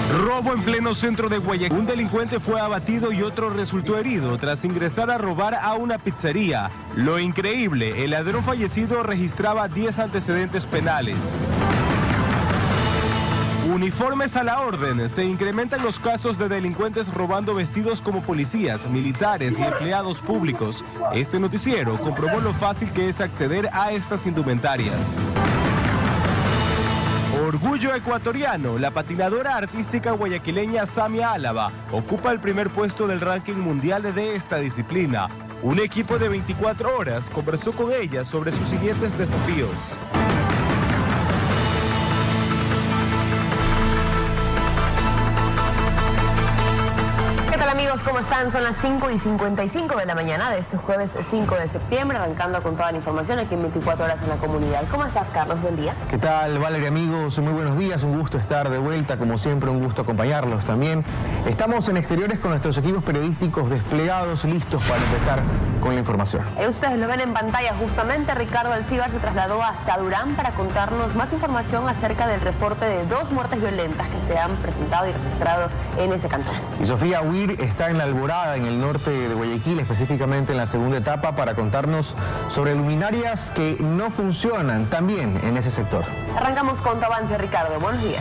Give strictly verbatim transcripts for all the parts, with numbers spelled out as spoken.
Robo en pleno centro de Guayaquil. Un delincuente fue abatido y otro resultó herido tras ingresar a robar a una pizzería. Lo increíble, el ladrón fallecido registraba diez antecedentes penales. Uniformes a la orden. Se incrementan los casos de delincuentes robando vestidos como policías, militares y empleados públicos. Este noticiero comprobó lo fácil que es acceder a estas indumentarias. Orgullo ecuatoriano, la patinadora artística guayaquileña Samia Álava ocupa el primer puesto del ranking mundial de esta disciplina. Un equipo de veinticuatro horas conversó con ella sobre sus siguientes desafíos. Amigos, ¿cómo están? Son las cinco y cincuenta y cinco de la mañana de este jueves cinco de septiembre, arrancando con toda la información aquí en veinticuatro horas en la comunidad. ¿Cómo estás, Carlos? Buen día. ¿Qué tal, Valeria, amigos? Muy buenos días, un gusto estar de vuelta, como siempre, un gusto acompañarlos también. Estamos en exteriores con nuestros equipos periodísticos desplegados, listos para empezar con la información. Eh, ustedes lo ven en pantalla justamente. Ricardo Alcíbar se trasladó hasta Durán para contarnos más información acerca del reporte de dos muertes violentas que se han presentado y registrado en ese cantón. Y Sofía Huir está en La Alborada, en el norte de Guayaquil, específicamente en la segunda etapa, para contarnos sobre luminarias que no funcionan también en ese sector. Arrancamos con tu avance, Ricardo. Buenos días.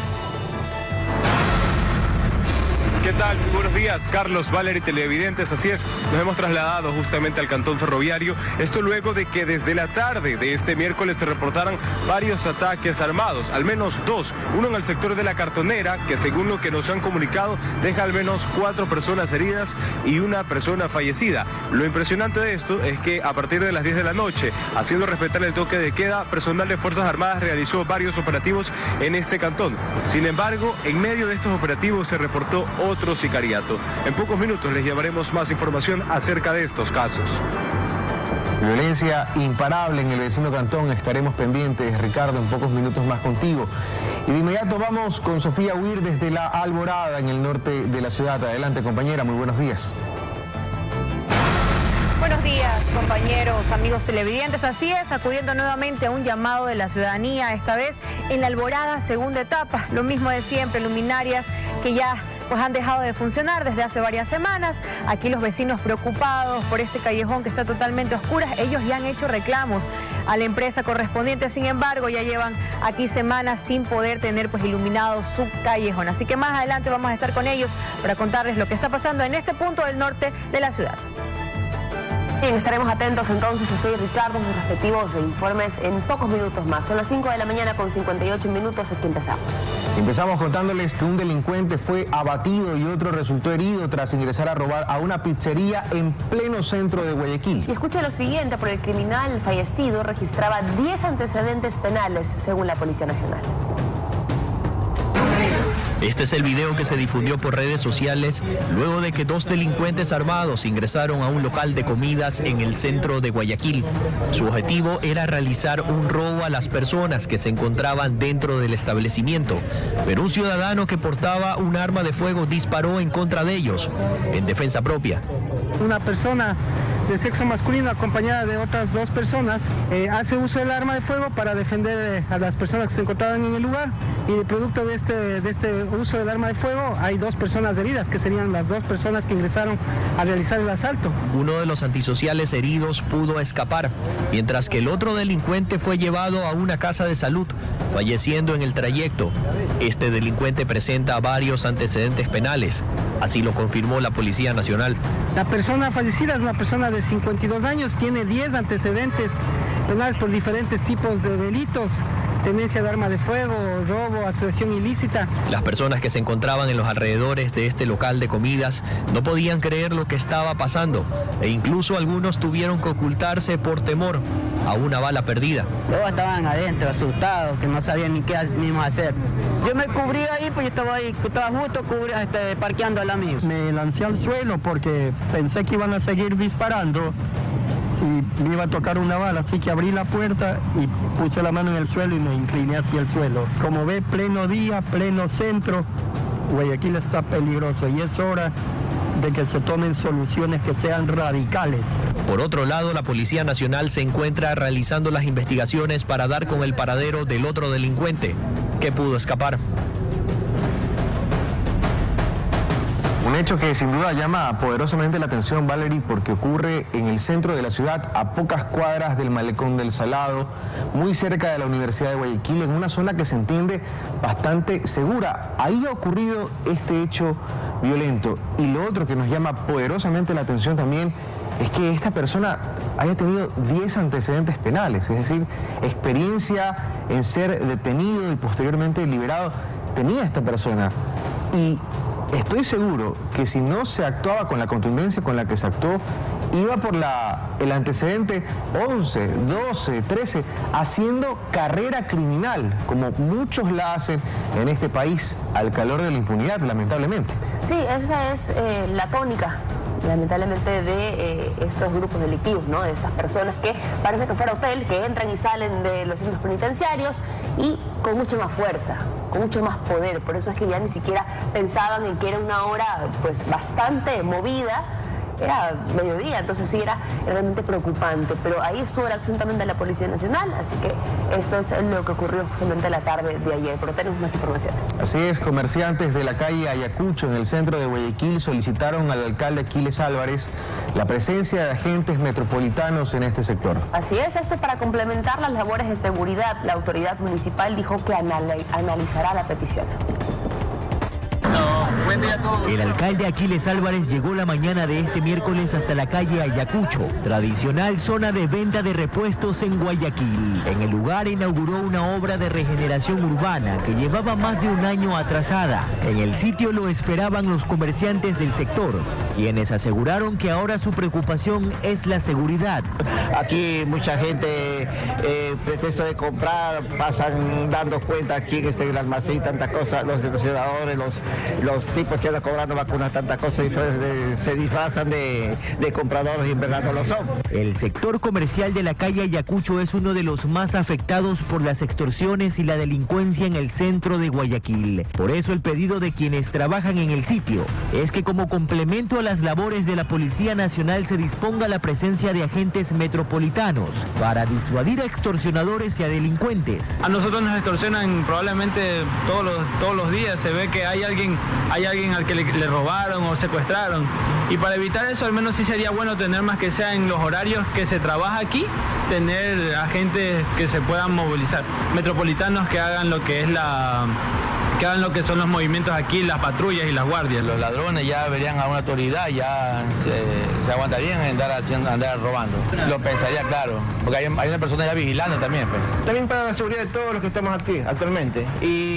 ¿Qué tal? Muy buenos días, Carlos, Valeria y televidentes. Así es, nos hemos trasladado justamente al cantón ferroviario. Esto luego de que desde la tarde de este miércoles se reportaran varios ataques armados, al menos dos. Uno en el sector de la Cartonera, que según lo que nos han comunicado, deja al menos cuatro personas heridas y una persona fallecida. Lo impresionante de esto es que a partir de las diez de la noche, haciendo respetar el toque de queda, personal de Fuerzas Armadas realizó varios operativos en este cantón. Sin embargo, en medio de estos operativos se reportó otro otro sicariato. En pocos minutos les llevaremos más información acerca de estos casos. Violencia imparable en el vecino cantón. Estaremos pendientes, Ricardo, en pocos minutos más contigo. Y de inmediato vamos con Sofía Huir desde La Alborada, en el norte de la ciudad. Adelante, compañera, muy buenos días. Buenos días, compañeros, amigos televidentes. Así es, acudiendo nuevamente a un llamado de la ciudadanía, esta vez en La Alborada, segunda etapa. Lo mismo de siempre, luminarias que ya pues han dejado de funcionar desde hace varias semanas. Aquí los vecinos preocupados por este callejón que está totalmente a oscuras, ellos ya han hecho reclamos a la empresa correspondiente, sin embargo ya llevan aquí semanas sin poder tener pues iluminado su callejón. Así que más adelante vamos a estar con ellos para contarles lo que está pasando en este punto del norte de la ciudad. Bien, estaremos atentos entonces, Sofía y Ricardo, sus respectivos informes en pocos minutos más. Son las cinco de la mañana con cincuenta y ocho minutos, aquí empezamos. Empezamos contándoles que un delincuente fue abatido y otro resultó herido tras ingresar a robar a una pizzería en pleno centro de Guayaquil. Y escucha lo siguiente, por el criminal fallecido registraba diez antecedentes penales, según la Policía Nacional. Este es el video que se difundió por redes sociales luego de que dos delincuentes armados ingresaron a un local de comidas en el centro de Guayaquil. Su objetivo era realizar un robo a las personas que se encontraban dentro del establecimiento, pero un ciudadano que portaba un arma de fuego disparó en contra de ellos, en defensa propia. Una persona de sexo masculino acompañada de otras dos personas eh, hace uso del arma de fuego para defender eh, a las personas que se encontraban en el lugar, y producto de este, de este uso del arma de fuego hay dos personas heridas, que serían las dos personas que ingresaron a realizar el asalto. Uno de los antisociales heridos pudo escapar, mientras que el otro delincuente fue llevado a una casa de salud, falleciendo en el trayecto. Este delincuente presenta varios antecedentes penales, así lo confirmó la Policía Nacional. La persona fallecida es una persona de cincuenta y dos años, tiene diez antecedentes penales por diferentes tipos de delitos: tenencia de arma de fuego, robo, asociación ilícita. Las personas que se encontraban en los alrededores de este local de comidas no podían creer lo que estaba pasando, e incluso algunos tuvieron que ocultarse por temor a una bala perdida. Todos estaban adentro, asustados, que no sabían ni qué mismos hacer. Yo me cubrí ahí, pues yo estaba ahí, estaba justo cubrí, este, parqueando al amigo. Me lancé al suelo porque pensé que iban a seguir disparando y me iba a tocar una bala, así que abrí la puerta y puse la mano en el suelo y me incliné hacia el suelo. Como ve, pleno día, pleno centro, Guayaquil está peligroso y es hora de que se tomen soluciones que sean radicales. Por otro lado, la Policía Nacional se encuentra realizando las investigaciones para dar con el paradero del otro delincuente que pudo escapar. Un hecho que sin duda llama poderosamente la atención, Valerie, porque ocurre en el centro de la ciudad, a pocas cuadras del Malecón del Salado, muy cerca de la Universidad de Guayaquil, en una zona que se entiende bastante segura. Ahí ha ocurrido este hecho violento. Y lo otro que nos llama poderosamente la atención también es que esta persona haya tenido diez antecedentes penales, es decir, experiencia en ser detenido y posteriormente liberado tenía esta persona. Y estoy seguro que si no se actuaba con la contundencia con la que se actuó, iba por la, el antecedente once, doce, trece, haciendo carrera criminal, como muchos la hacen en este país, al calor de la impunidad, lamentablemente. Sí, esa es eh, la tónica, lamentablemente, de eh, estos grupos delictivos, ¿no? De esas personas que parece que fuera hotel, que entran y salen de los centros penitenciarios y con mucha más fuerza, con mucho más poder. Por eso es que ya ni siquiera pensaban en que era una hora pues bastante movida. Era mediodía, entonces sí era realmente preocupante, pero ahí estuvo la acción también de la Policía Nacional, así que esto es lo que ocurrió justamente la tarde de ayer, pero tenemos más información. Así es, comerciantes de la calle Ayacucho en el centro de Guayaquil solicitaron al alcalde Aquiles Álvarez la presencia de agentes metropolitanos en este sector. Así es, esto es para complementar las labores de seguridad. La autoridad municipal dijo que anal analizará la petición. Buen día a todos. El alcalde Aquiles Álvarez llegó la mañana de este miércoles hasta la calle Ayacucho, tradicional zona de venta de repuestos en Guayaquil. En el lugar inauguró una obra de regeneración urbana que llevaba más de un año atrasada. En el sitio lo esperaban los comerciantes del sector, quienes aseguraron que ahora su preocupación es la seguridad. Aquí mucha gente, eh, pretexto de comprar, pasan dando cuenta aquí en este almacén, tantas cosas, los negociadores, los, los tipos que andan cobrando vacunas, tantas cosas, se disfrazan de, de compradores y en verdad no lo son. El sector comercial de la calle Ayacucho es uno de los más afectados por las extorsiones y la delincuencia en el centro de Guayaquil. Por eso el pedido de quienes trabajan en el sitio es que como complemento a las labores de la Policía Nacional se disponga la presencia de agentes metropolitanos para disuadir a extorsionadores y a delincuentes. A nosotros nos extorsionan probablemente todos los, todos los días, se ve que hay alguien, hay alguien al que le, le robaron o secuestraron. Y para evitar eso, al menos sí sería bueno tener, más que sea en los horarios que se trabaja aquí, tener agentes que se puedan movilizar, metropolitanos que hagan lo que es la... que hagan lo que son los movimientos aquí, las patrullas y las guardias. Los ladrones ya verían a una autoridad, ya se, se aguantarían en andar, haciendo, andar robando. Lo pensaría, claro, porque hay, hay una persona ya vigilando también. Pues. También para la seguridad de todos los que estamos aquí actualmente.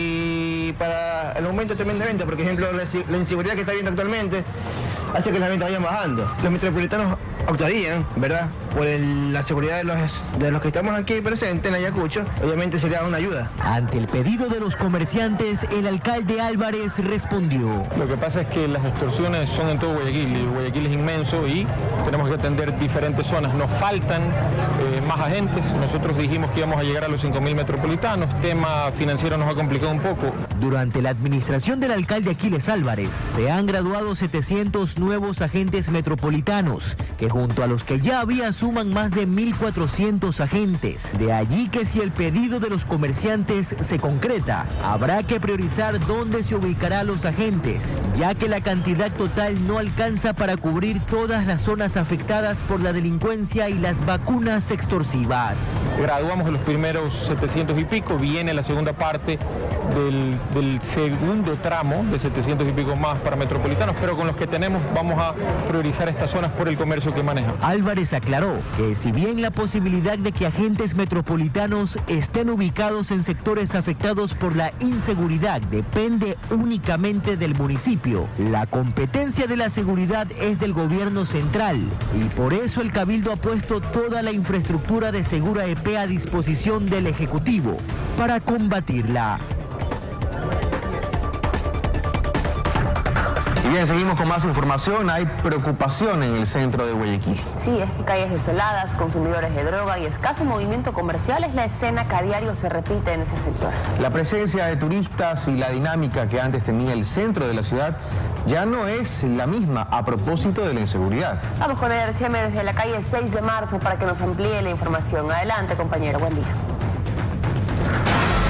Y para el aumento también de venta, por ejemplo, la, la inseguridad que está habiendo actualmente hace que las ventas vayan bajando. Los metropolitanos actuarían, ¿verdad?, por el, la seguridad de los, de los que estamos aquí presentes en Ayacucho, obviamente sería una ayuda. Ante el pedido de los comerciantes, el alcalde Álvarez respondió. Lo que pasa es que las extorsiones son en todo Guayaquil, y Guayaquil es inmenso y tenemos que atender diferentes zonas. Nos faltan eh, más agentes, nosotros dijimos que íbamos a llegar a los cinco mil metropolitanos, tema financiero nos ha complicado un poco. Durante la administración del alcalde Aquiles Álvarez, se han graduado setecientos nuevos agentes metropolitanos, que junto a los que ya había suman más de mil cuatrocientos agentes. De allí que si el pedido de los comerciantes se concreta, habrá que priorizar dónde se ubicará a los agentes, ya que la cantidad total no alcanza para cubrir todas las zonas afectadas por la delincuencia y las vacunas extorsivas. Graduamos los primeros setecientos y pico, viene la segunda parte del, del segundo tramo de setecientos y pico más para metropolitanos, pero con los que tenemos vamos a priorizar estas zonas por el comercio que manejan. Álvarez aclaró que si bien la posibilidad de que agentes metropolitanos estén ubicados en sectores afectados por la inseguridad depende únicamente del municipio, la competencia de la seguridad es del gobierno central y por eso el Cabildo ha puesto toda la infraestructura de Segura E P a disposición del Ejecutivo para combatirla. Y bien, seguimos con más información. Hay preocupación en el centro de Guayaquil. Sí, es que calles desoladas, consumidores de droga y escaso movimiento comercial es la escena que a diario se repite en ese sector. La presencia de turistas y la dinámica que antes tenía el centro de la ciudad ya no es la misma a propósito de la inseguridad. Vamos con Eder Cheme desde la calle seis de marzo para que nos amplíe la información. Adelante, compañero. Buen día. ¿Qué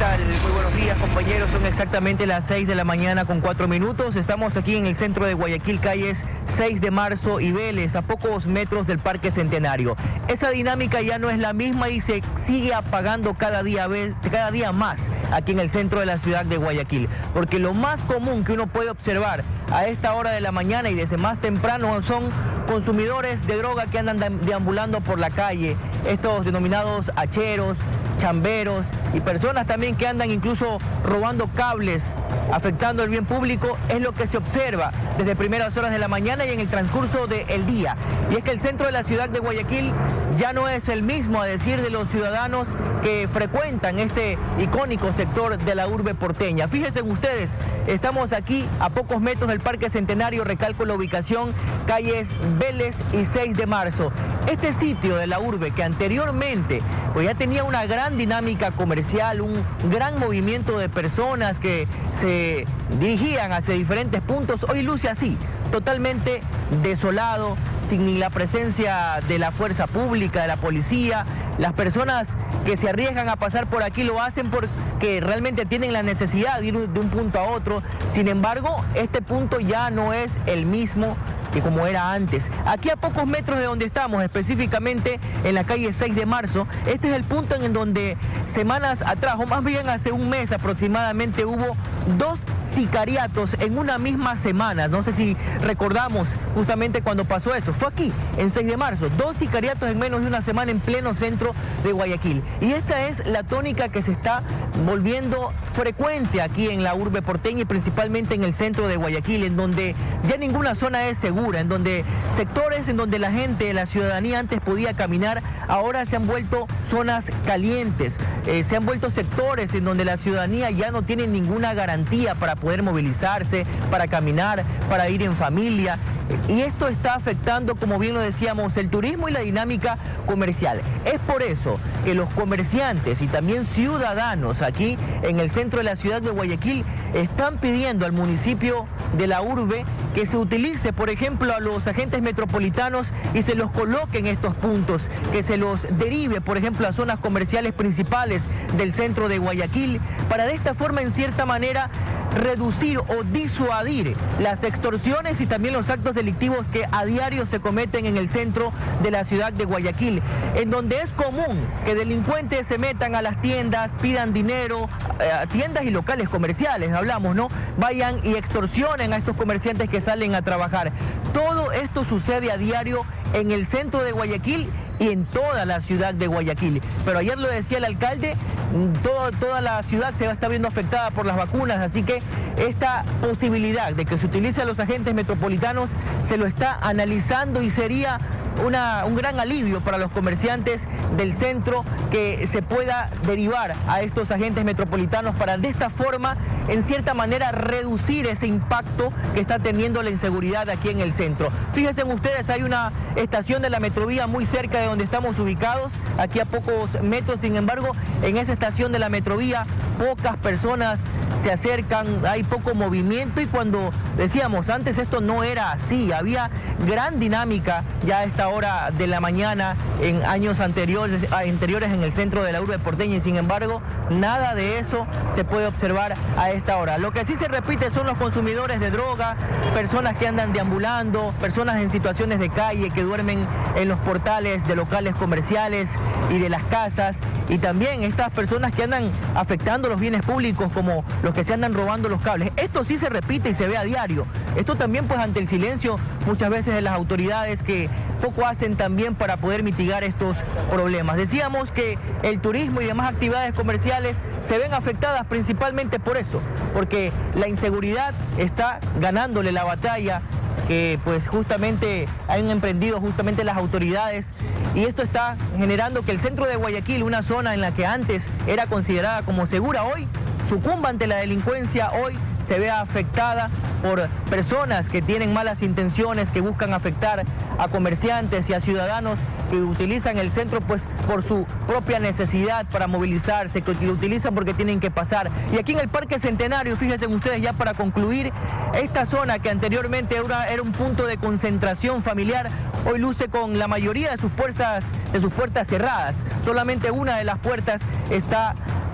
tal? Muy buenos días, compañeros. Son exactamente las seis de la mañana con cuatro minutos. Estamos aquí en el centro de Guayaquil, calles seis de marzo y Vélez, a pocos metros del Parque Centenario. Esa dinámica ya no es la misma y se sigue apagando cada día, cada día más aquí en el centro de la ciudad de Guayaquil. Porque lo más común que uno puede observar a esta hora de la mañana y desde más temprano son consumidores de droga que andan deambulando por la calle, estos denominados hacheros, chamberos y personas también que andan incluso robando cables, afectando el bien público. Es lo que se observa desde primeras horas de la mañana y en el transcurso del día. Y es que el centro de la ciudad de Guayaquil ya no es el mismo, a decir de los ciudadanos que frecuentan este icónico sector de la urbe porteña. Fíjense ustedes, estamos aquí a pocos metros del Parque Centenario, recalco la ubicación, calles Vélez y seis de marzo. Este sitio de la urbe que anteriormente pues ya tenía una gran dinámica comercial, un gran movimiento de personas que se dirigían hacia diferentes puntos, hoy luce así, totalmente desolado, sin la presencia de la fuerza pública, de la policía. Las personas que se arriesgan a pasar por aquí lo hacen porque realmente tienen la necesidad de ir de un punto a otro. Sin embargo, este punto ya no es el mismo que como era antes. Aquí a pocos metros de donde estamos, específicamente en la calle seis de marzo, este es el punto en donde semanas atrás, o más bien hace un mes aproximadamente, hubo dos sicariatos en una misma semana. No sé si recordamos justamente cuando pasó eso. Fue aquí, en seis de marzo. Dos sicariatos en menos de una semana en pleno centro de Guayaquil. Y esta es la tónica que se está volviendo frecuente aquí en la urbe porteña y principalmente en el centro de Guayaquil, en donde ya ninguna zona es segura, en donde sectores en donde la gente, la ciudadanía antes podía caminar, ahora se han vuelto zonas calientes, eh, se han vuelto sectores en donde la ciudadanía ya no tiene ninguna garantía para poder movilizarse, para caminar, para ir en familia. Y esto está afectando, como bien lo decíamos, el turismo y la dinámica comercial. Es por eso que los comerciantes y también ciudadanos aquí en el centro de la ciudad de Guayaquil están pidiendo al municipio de la urbe que se utilice, por ejemplo, a los agentes metropolitanos y se los coloque en estos puntos, que se los derive, por ejemplo, a zonas comerciales principales del centro de Guayaquil, para de esta forma, en cierta manera, reducir o disuadir las extorsiones y también los actos delictivos que a diario se cometen en el centro de la ciudad de Guayaquil, en donde es común que delincuentes se metan a las tiendas, pidan dinero, a tiendas y locales comerciales, hablamos, ¿no? Vayan y extorsionen a estos comerciantes que salen a trabajar. Todo esto sucede a diario en el centro de Guayaquil y en toda la ciudad de Guayaquil. Pero ayer lo decía el alcalde, todo, toda la ciudad se va a estar viendo afectada por las vacunas, así que esta posibilidad de que se utilice a los agentes metropolitanos se lo está analizando y sería Una, un gran alivio para los comerciantes del centro que se pueda derivar a estos agentes metropolitanos para de esta forma, en cierta manera, reducir ese impacto que está teniendo la inseguridad aquí en el centro. Fíjense ustedes, hay una estación de la Metrovía muy cerca de donde estamos ubicados, aquí a pocos metros. Sin embargo, en esa estación de la Metrovía pocas personas se acercan, hay poco movimiento, y cuando decíamos antes esto no era así, había gran dinámica ya a esta hora de la mañana en años anteriores, anteriores en el centro de la urbe porteña, y sin embargo nada de eso se puede observar a esta hora. Lo que sí se repite son los consumidores de droga, personas que andan deambulando, personas en situaciones de calle que duermen en los portales de locales comerciales y de las casas, y también estas personas que andan afectando los bienes públicos, como los que se andan robando los cables. Esto sí se repite y se ve a diario. Esto también pues ante el silencio muchas veces de las autoridades, que poco hacen también para poder mitigar estos problemas. Decíamos que el turismo y demás actividades comerciales se ven afectadas principalmente por eso, porque la inseguridad está ganándole la batalla que pues justamente han emprendido justamente las autoridades, y esto está generando que el centro de Guayaquil, una zona en la que antes era considerada como segura, hoy sucumba ante la delincuencia, hoy se vea afectada por personas que tienen malas intenciones, que buscan afectar a comerciantes y a ciudadanos que utilizan el centro pues por su propia necesidad para movilizarse, que lo utilizan porque tienen que pasar. Y aquí en el Parque Centenario, fíjense ustedes, ya para concluir, esta zona que anteriormente era, era un punto de concentración familiar, hoy luce con la mayoría de sus puertas, de sus puertas cerradas. Solamente una de las puertas está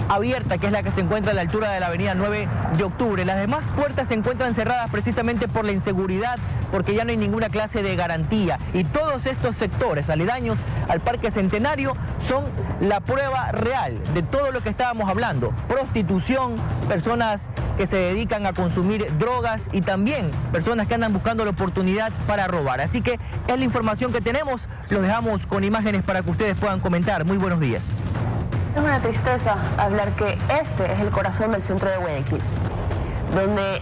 abierta, que es la que se encuentra a la altura de la avenida nueve de octubre. Las demás puertas se encuentran cerradas precisamente por la inseguridad, porque ya no hay ninguna clase de garantía. Y todos estos sectores aledaños al Parque Centenario son la prueba real de todo lo que estábamos hablando. Prostitución, personas que se dedican a consumir drogas y también personas que andan buscando la oportunidad para robar. Así que es la información que tenemos, los dejamos con imágenes para que ustedes puedan comentar. Muy buenos días. Es una tristeza hablar que ese es el corazón del centro de Guayaquil, donde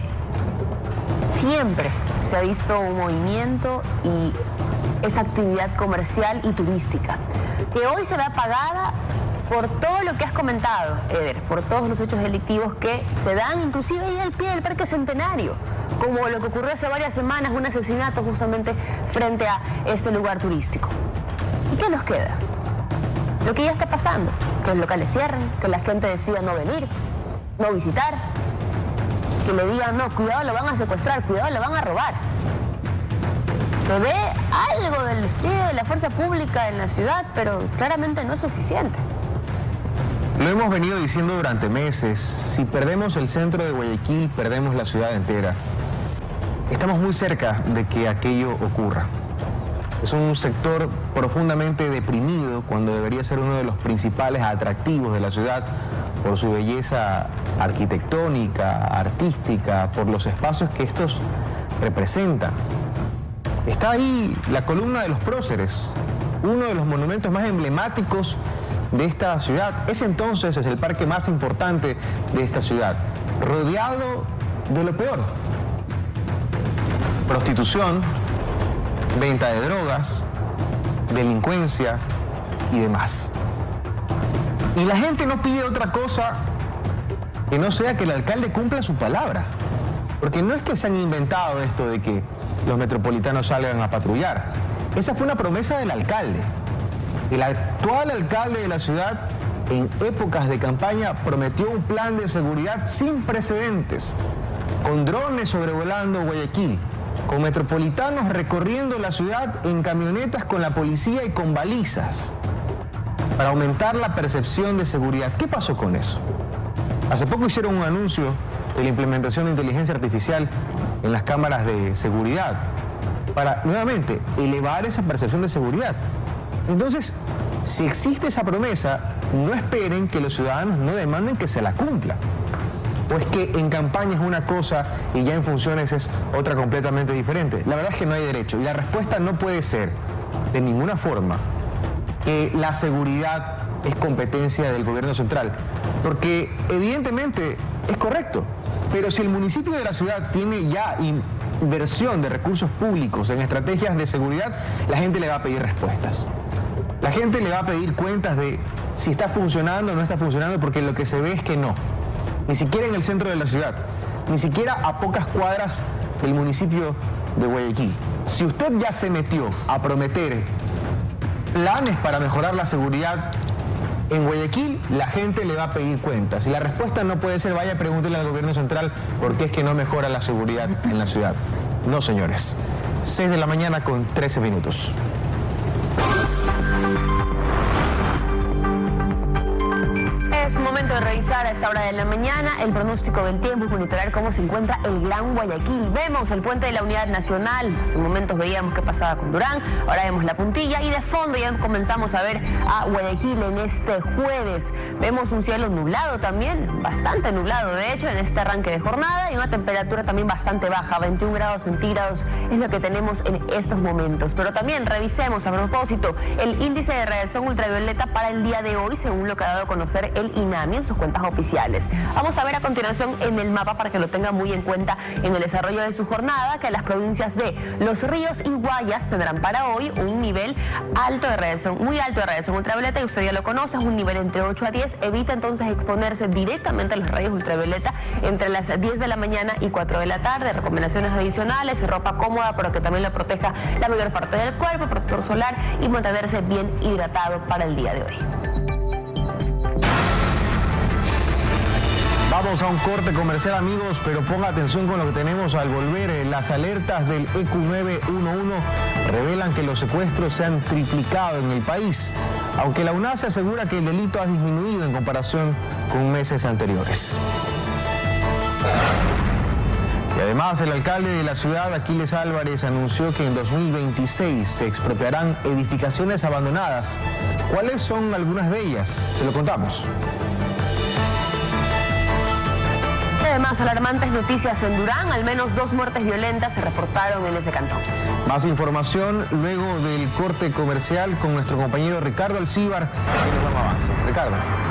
siempre se ha visto un movimiento y esa actividad comercial y turística, que hoy se ve apagada por todo lo que has comentado, Eder, por todos los hechos delictivos que se dan inclusive ahí al pie del Parque Centenario, como lo que ocurrió hace varias semanas, un asesinato justamente frente a este lugar turístico. ¿Y qué nos queda? Lo que ya está pasando, que los locales cierren, que la gente decida no venir, no visitar, que le digan, no, cuidado, lo van a secuestrar, cuidado, lo van a robar. Se ve algo del despliegue de la fuerza pública en la ciudad, pero claramente no es suficiente. Lo hemos venido diciendo durante meses, si perdemos el centro de Guayaquil, perdemos la ciudad entera. Estamos muy cerca de que aquello ocurra. Es un sector profundamente deprimido cuando debería ser uno de los principales atractivos de la ciudad por su belleza arquitectónica, artística, por los espacios que estos representan. Está ahí la columna de los próceres, uno de los monumentos más emblemáticos de esta ciudad. Ese entonces es el parque más importante de esta ciudad, rodeado de lo peor: prostitución, venta de drogas, delincuencia y demás. Y la gente no pide otra cosa que no sea que el alcalde cumpla su palabra. Porque no es que se han inventado esto de que los metropolitanos salgan a patrullar. Esa fue una promesa del alcalde. El actual alcalde de la ciudad, en épocas de campaña, prometió un plan de seguridad sin precedentes, con drones sobrevolando Guayaquil, con metropolitanos recorriendo la ciudad en camionetas con la policía y con balizas, para aumentar la percepción de seguridad. ¿Qué pasó con eso? Hace poco hicieron un anuncio de la implementación de inteligencia artificial en las cámaras de seguridad, para, nuevamente, elevar esa percepción de seguridad. Entonces, si existe esa promesa, no esperen que los ciudadanos no demanden que se la cumpla. O es que en campaña es una cosa y ya en funciones es otra completamente diferente. La verdad es que no hay derecho. Y la respuesta no puede ser, de ninguna forma, que la seguridad es competencia del gobierno central. Porque evidentemente es correcto. Pero si el municipio de la ciudad tiene ya inversión de recursos públicos en estrategias de seguridad, la gente le va a pedir respuestas. La gente le va a pedir cuentas de si está funcionando o no está funcionando, porque lo que se ve es que no. Ni siquiera en el centro de la ciudad, ni siquiera a pocas cuadras del municipio de Guayaquil. Si usted ya se metió a prometer planes para mejorar la seguridad en Guayaquil, la gente le va a pedir cuentas. Y la respuesta no puede ser, vaya, pregúntele al gobierno central por qué es que no mejora la seguridad en la ciudad. No, señores. seis de la mañana con trece minutos. Es momento de revisar a esta hora de la mañana el pronóstico del tiempo y monitorear cómo se encuentra el Gran Guayaquil. Vemos el puente de la Unidad Nacional, hace momentos veíamos qué pasaba con Durán, ahora vemos la puntilla y de fondo ya comenzamos a ver a Guayaquil en este jueves. Vemos un cielo nublado también, bastante nublado de hecho en este arranque de jornada, y una temperatura también bastante baja, veintiún grados centígrados es lo que tenemos en estos momentos. Pero también revisemos a propósito el índice de radiación ultravioleta para el día de hoy, según lo que ha dado a conocer el INAMI en sus cuentas oficiales. Vamos a ver a continuación en el mapa para que lo tengan muy en cuenta en el desarrollo de su jornada, que las provincias de Los Ríos y Guayas tendrán para hoy un nivel alto de radiación, muy alto de radiación ultravioleta, y usted ya lo conoce, es un nivel entre ocho a diez. Evita entonces exponerse directamente a los rayos ultravioleta entre las diez de la mañana y cuatro de la tarde. Recomendaciones adicionales: ropa cómoda pero que también le proteja la mayor parte del cuerpo, protector solar y mantenerse bien hidratado para el día de hoy. Vamos a un corte comercial, amigos, pero ponga atención con lo que tenemos al volver. Las alertas del E Q nueve uno uno revelan que los secuestros se han triplicado en el país, aunque la UNACE asegura que el delito ha disminuido en comparación con meses anteriores. Y además, el alcalde de la ciudad, Aquiles Álvarez, anunció que en dos mil veintiséis se expropiarán edificaciones abandonadas. ¿Cuáles son algunas de ellas? Se lo contamos. Además, alarmantes noticias en Durán. Al menos dos muertes violentas se reportaron en ese cantón. Más información luego del corte comercial con nuestro compañero Ricardo Alcíbar, que nos da un avance. Ricardo.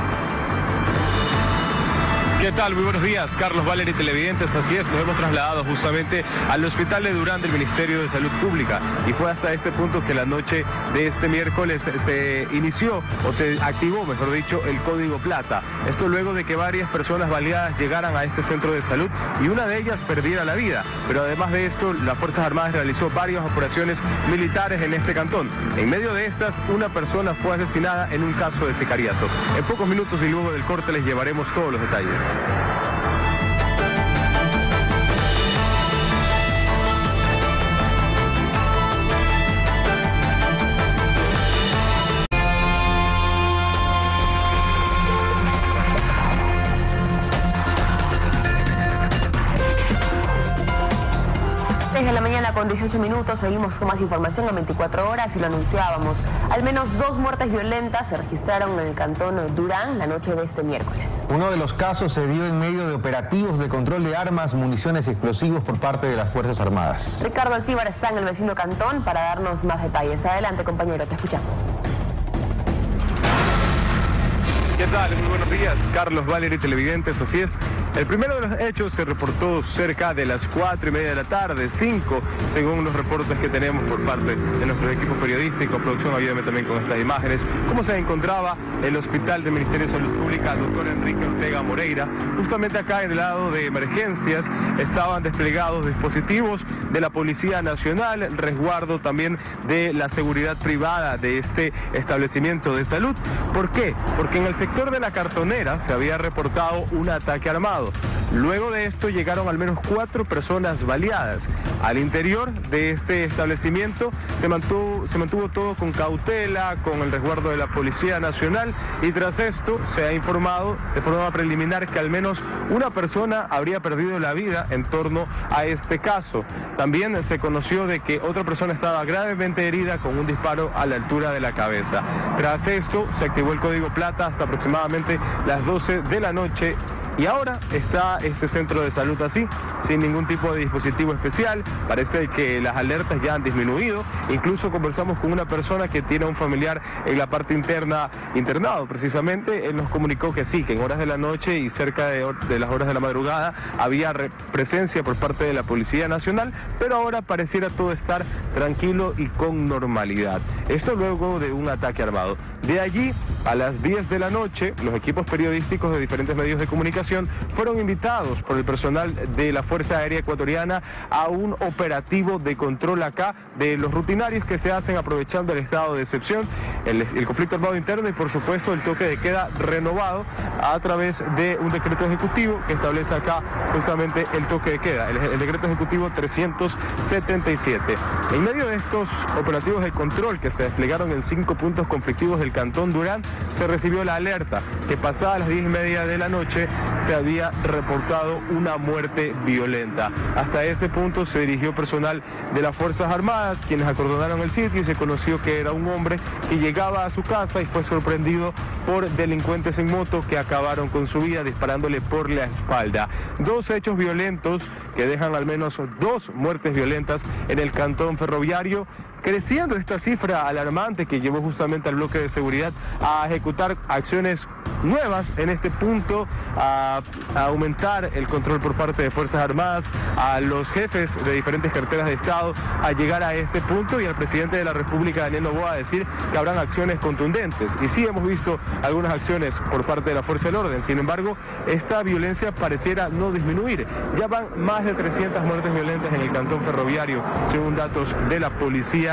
¿Qué tal? Muy buenos días, Carlos Valeri, televidentes. Así es, nos hemos trasladado justamente al Hospital de Durán del Ministerio de Salud Pública y fue hasta este punto que la noche de este miércoles se inició o se activó, mejor dicho, el Código Plata. Esto luego de que varias personas baleadas llegaran a este centro de salud y una de ellas perdiera la vida. Pero además de esto, las Fuerzas Armadas realizó varias operaciones militares en este cantón. En medio de estas, una persona fue asesinada en un caso de sicariato. En pocos minutos y luego del corte les llevaremos todos los detalles. Desde la mañana con dieciocho minutos seguimos con más información a veinticuatro horas y lo anunciábamos. Al menos dos muertes violentas se registraron en el cantón Durán la noche de este miércoles. Uno de los casos se dio en medio de operativos de control de armas, municiones y explosivos por parte de las Fuerzas Armadas. Ricardo Alcíbar está en el vecino cantón para darnos más detalles. Adelante, compañero, te escuchamos. ¿Qué tal? Muy buenos días, Carlos Valeri, televidentes. Así es, el primero de los hechos se reportó cerca de las cuatro y media de la tarde, cinco, según los reportes que tenemos por parte de nuestros equipos periodísticos. Producción, ayúdame también con estas imágenes. ¿Cómo se encontraba el hospital del Ministerio de Salud Pública, doctor Enrique Ortega Moreira? Justamente acá en el lado de emergencias estaban desplegados dispositivos de la Policía Nacional, el resguardo también de la seguridad privada de este establecimiento de salud. ¿Por qué? Porque en el sector de la Cartonera se había reportado un ataque armado. Luego de esto llegaron al menos cuatro personas baleadas. Al interior de este establecimiento se mantuvo, se mantuvo todo con cautela, con el resguardo de la Policía Nacional, y tras esto se ha informado de forma preliminar que al menos una persona habría perdido la vida en torno a este caso. También se conoció de que otra persona estaba gravemente herida con un disparo a la altura de la cabeza. Tras esto se activó el Código Plata hasta aproximadamente las doce de la noche. Y ahora está este centro de salud así, sin ningún tipo de dispositivo especial. Parece que las alertas ya han disminuido. Incluso conversamos con una persona que tiene a un familiar en la parte interna internado. Precisamente él nos comunicó que sí, que en horas de la noche y cerca de, de las horas de la madrugada había presencia por parte de la Policía Nacional, pero ahora pareciera todo estar tranquilo y con normalidad. Esto luego de un ataque armado. De allí, a las diez de la noche, los equipos periodísticos de diferentes medios de comunicación fueron invitados por el personal de la Fuerza Aérea Ecuatoriana a un operativo de control acá de los rutinarios que se hacen aprovechando el estado de excepción, el, el conflicto armado interno y por supuesto el toque de queda renovado a través de un decreto ejecutivo que establece acá justamente el toque de queda, el, el decreto ejecutivo trescientos setenta y siete. En medio de estos operativos de control que se desplegaron en cinco puntos conflictivos del Cantón Durán, se recibió la alerta que pasadas las diez y media de la noche se había reportado una muerte violenta. Hasta ese punto se dirigió personal de las Fuerzas Armadas, quienes acordonaron el sitio, y se conoció que era un hombre que llegaba a su casa y fue sorprendido por delincuentes en moto que acabaron con su vida disparándole por la espalda. Dos hechos violentos que dejan al menos dos muertes violentas en el Cantón Ferroviario, creciendo esta cifra alarmante que llevó justamente al bloque de seguridad a ejecutar acciones nuevas en este punto, a, a aumentar el control por parte de Fuerzas Armadas, a los jefes de diferentes carteras de Estado a llegar a este punto, y al presidente de la República, Daniel Noboa, a decir que habrán acciones contundentes. Y sí hemos visto algunas acciones por parte de la Fuerza del Orden. Sin embargo, esta violencia pareciera no disminuir. Ya van más de trescientas muertes violentas en el Cantón Ferroviario, según datos de la Policía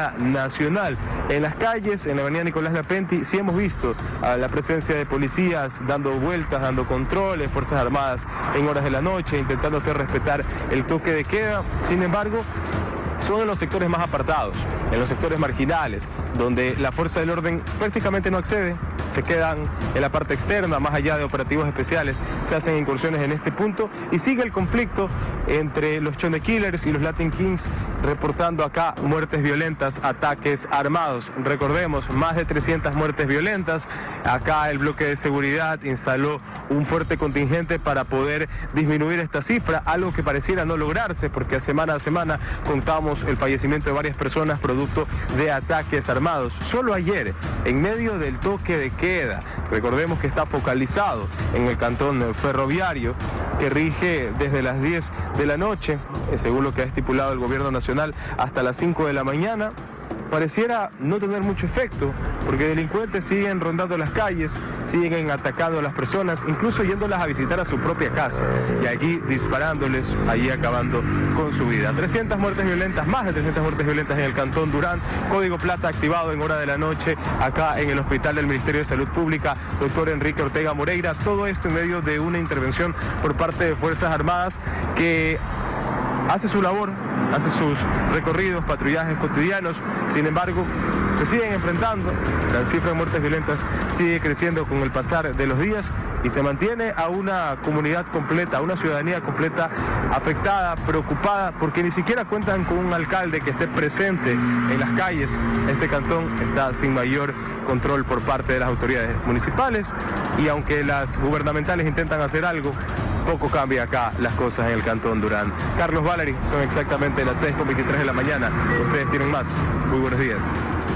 Policía Nacional. En las calles, en la avenida Nicolás Lapenti, sí hemos visto a la presencia de policías dando vueltas, dando controles, Fuerzas Armadas en horas de la noche, intentando hacer respetar el toque de queda. Sin embargo, son en los sectores más apartados, en los sectores marginales, donde la fuerza del orden prácticamente no accede, se quedan en la parte externa, más allá de operativos especiales, se hacen incursiones en este punto y sigue el conflicto entre los Chone Killers y los Latin Kings, reportando acá muertes violentas, ataques armados. Recordemos, más de trescientas muertes violentas. Acá el bloque de seguridad instaló un fuerte contingente para poder disminuir esta cifra, algo que pareciera no lograrse porque semana a semana contamos el fallecimiento de varias personas producto de ataques armados. Solo ayer, en medio del toque de queda, recordemos que está focalizado en el cantón ferroviario, que rige desde las diez de la noche, según lo que ha estipulado el gobierno nacional, hasta las cinco de la mañana, pareciera no tener mucho efecto, porque delincuentes siguen rondando las calles, siguen atacando a las personas, incluso yéndolas a visitar a su propia casa, y allí disparándoles, allí acabando con su vida. trescientas muertes violentas, más de trescientas muertes violentas en el cantón Durán, código plata activado en hora de la noche, acá en el hospital del Ministerio de Salud Pública, doctor Enrique Ortega Moreira, todo esto en medio de una intervención por parte de Fuerzas Armadas que hace su labor, hace sus recorridos, patrullajes cotidianos. Sin embargo, se siguen enfrentando, la cifra de muertes violentas sigue creciendo con el pasar de los días y se mantiene a una comunidad completa, a una ciudadanía completa afectada, preocupada, porque ni siquiera cuentan con un alcalde que esté presente en las calles. Este cantón está sin mayor control por parte de las autoridades municipales y aunque las gubernamentales intentan hacer algo, poco cambia acá las cosas en el cantón Durán. Carlos Valery, son exactamente las seis con veintitrés de la mañana. Ustedes tienen más. Muy buenos días.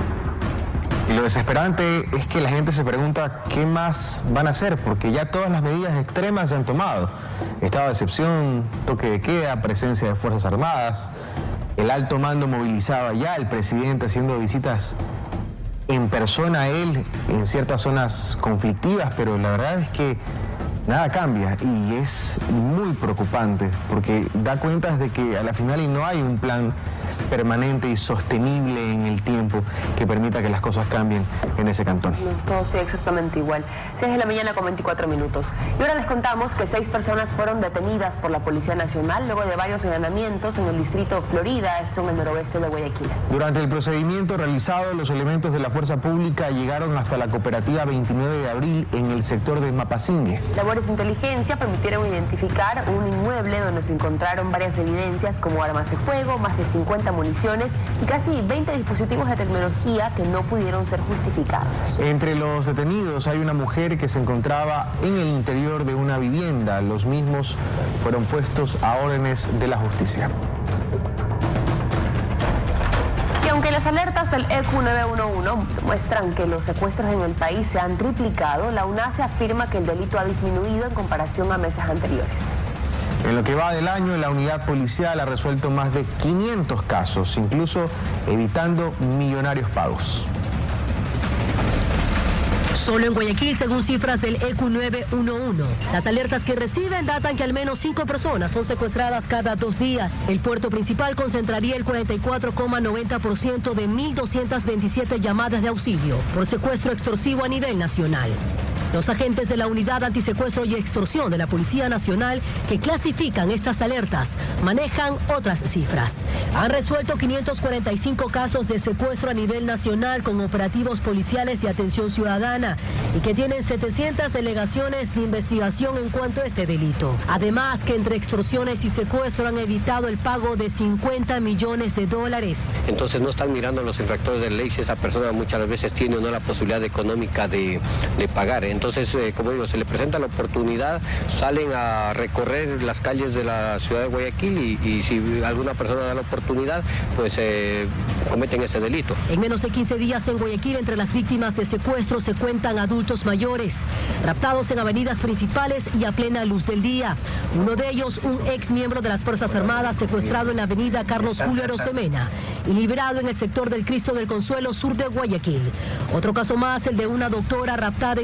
Y lo desesperante es que la gente se pregunta qué más van a hacer, porque ya todas las medidas extremas se han tomado. Estado de excepción, toque de queda, presencia de Fuerzas Armadas, el alto mando movilizado allá, el presidente haciendo visitas en persona a él en ciertas zonas conflictivas, pero la verdad es que nada cambia y es muy preocupante porque da cuenta de que a la final no hay un plan permanente y sostenible en el tiempo que permita que las cosas cambien en ese cantón. No, todo sigue exactamente igual. seis de la mañana con veinticuatro minutos. Y ahora les contamos que seis personas fueron detenidas por la Policía Nacional luego de varios allanamientos en el distrito Florida, esto en el noroeste de Guayaquil. Durante el procedimiento realizado, los elementos de la fuerza pública llegaron hasta la cooperativa veintinueve de abril en el sector de Mapasingue. Labores de inteligencia permitieron identificar un inmueble donde se encontraron varias evidencias como armas de fuego, más de cincuenta municiones y casi veinte dispositivos de tecnología que no pudieron ser justificados. Entre los detenidos hay una mujer que se encontraba en el interior de una vivienda. Los mismos fueron puestos a órdenes de la justicia. Y aunque las alertas del E Q nueve uno uno muestran que los secuestros en el país se han triplicado, la UNACE afirma que el delito ha disminuido en comparación a meses anteriores. En lo que va del año, la unidad policial ha resuelto más de quinientos casos, incluso evitando millonarios pagos. Solo en Guayaquil, según cifras del E Q nueve uno uno, las alertas que reciben datan que al menos cinco personas son secuestradas cada dos días. El puerto principal concentraría el cuarenta y cuatro coma noventa por ciento de mil doscientas veintisiete llamadas de auxilio por secuestro extorsivo a nivel nacional. Los agentes de la Unidad Antisecuestro y Extorsión de la Policía Nacional, que clasifican estas alertas, manejan otras cifras. Han resuelto quinientos cuarenta y cinco casos de secuestro a nivel nacional con operativos policiales y atención ciudadana y que tienen setecientas delegaciones de investigación en cuanto a este delito. Además, que entre extorsiones y secuestro han evitado el pago de cincuenta millones de dólares. Entonces no están mirando a los infractores de ley si esta persona muchas veces tiene o no la posibilidad económica de, de pagar. Entonces, eh, como digo, se le presenta la oportunidad, salen a recorrer las calles de la ciudad de Guayaquil y, y si alguna persona da la oportunidad, pues eh, cometen este delito. En menos de quince días en Guayaquil, entre las víctimas de secuestro se cuentan adultos mayores, raptados en avenidas principales y a plena luz del día. Uno de ellos, un ex miembro de las Fuerzas Armadas, secuestrado en la avenida Carlos Julio Arosemena y liberado en el sector del Cristo del Consuelo, sur de Guayaquil. Otro caso más, el de una doctora raptada en Urdesa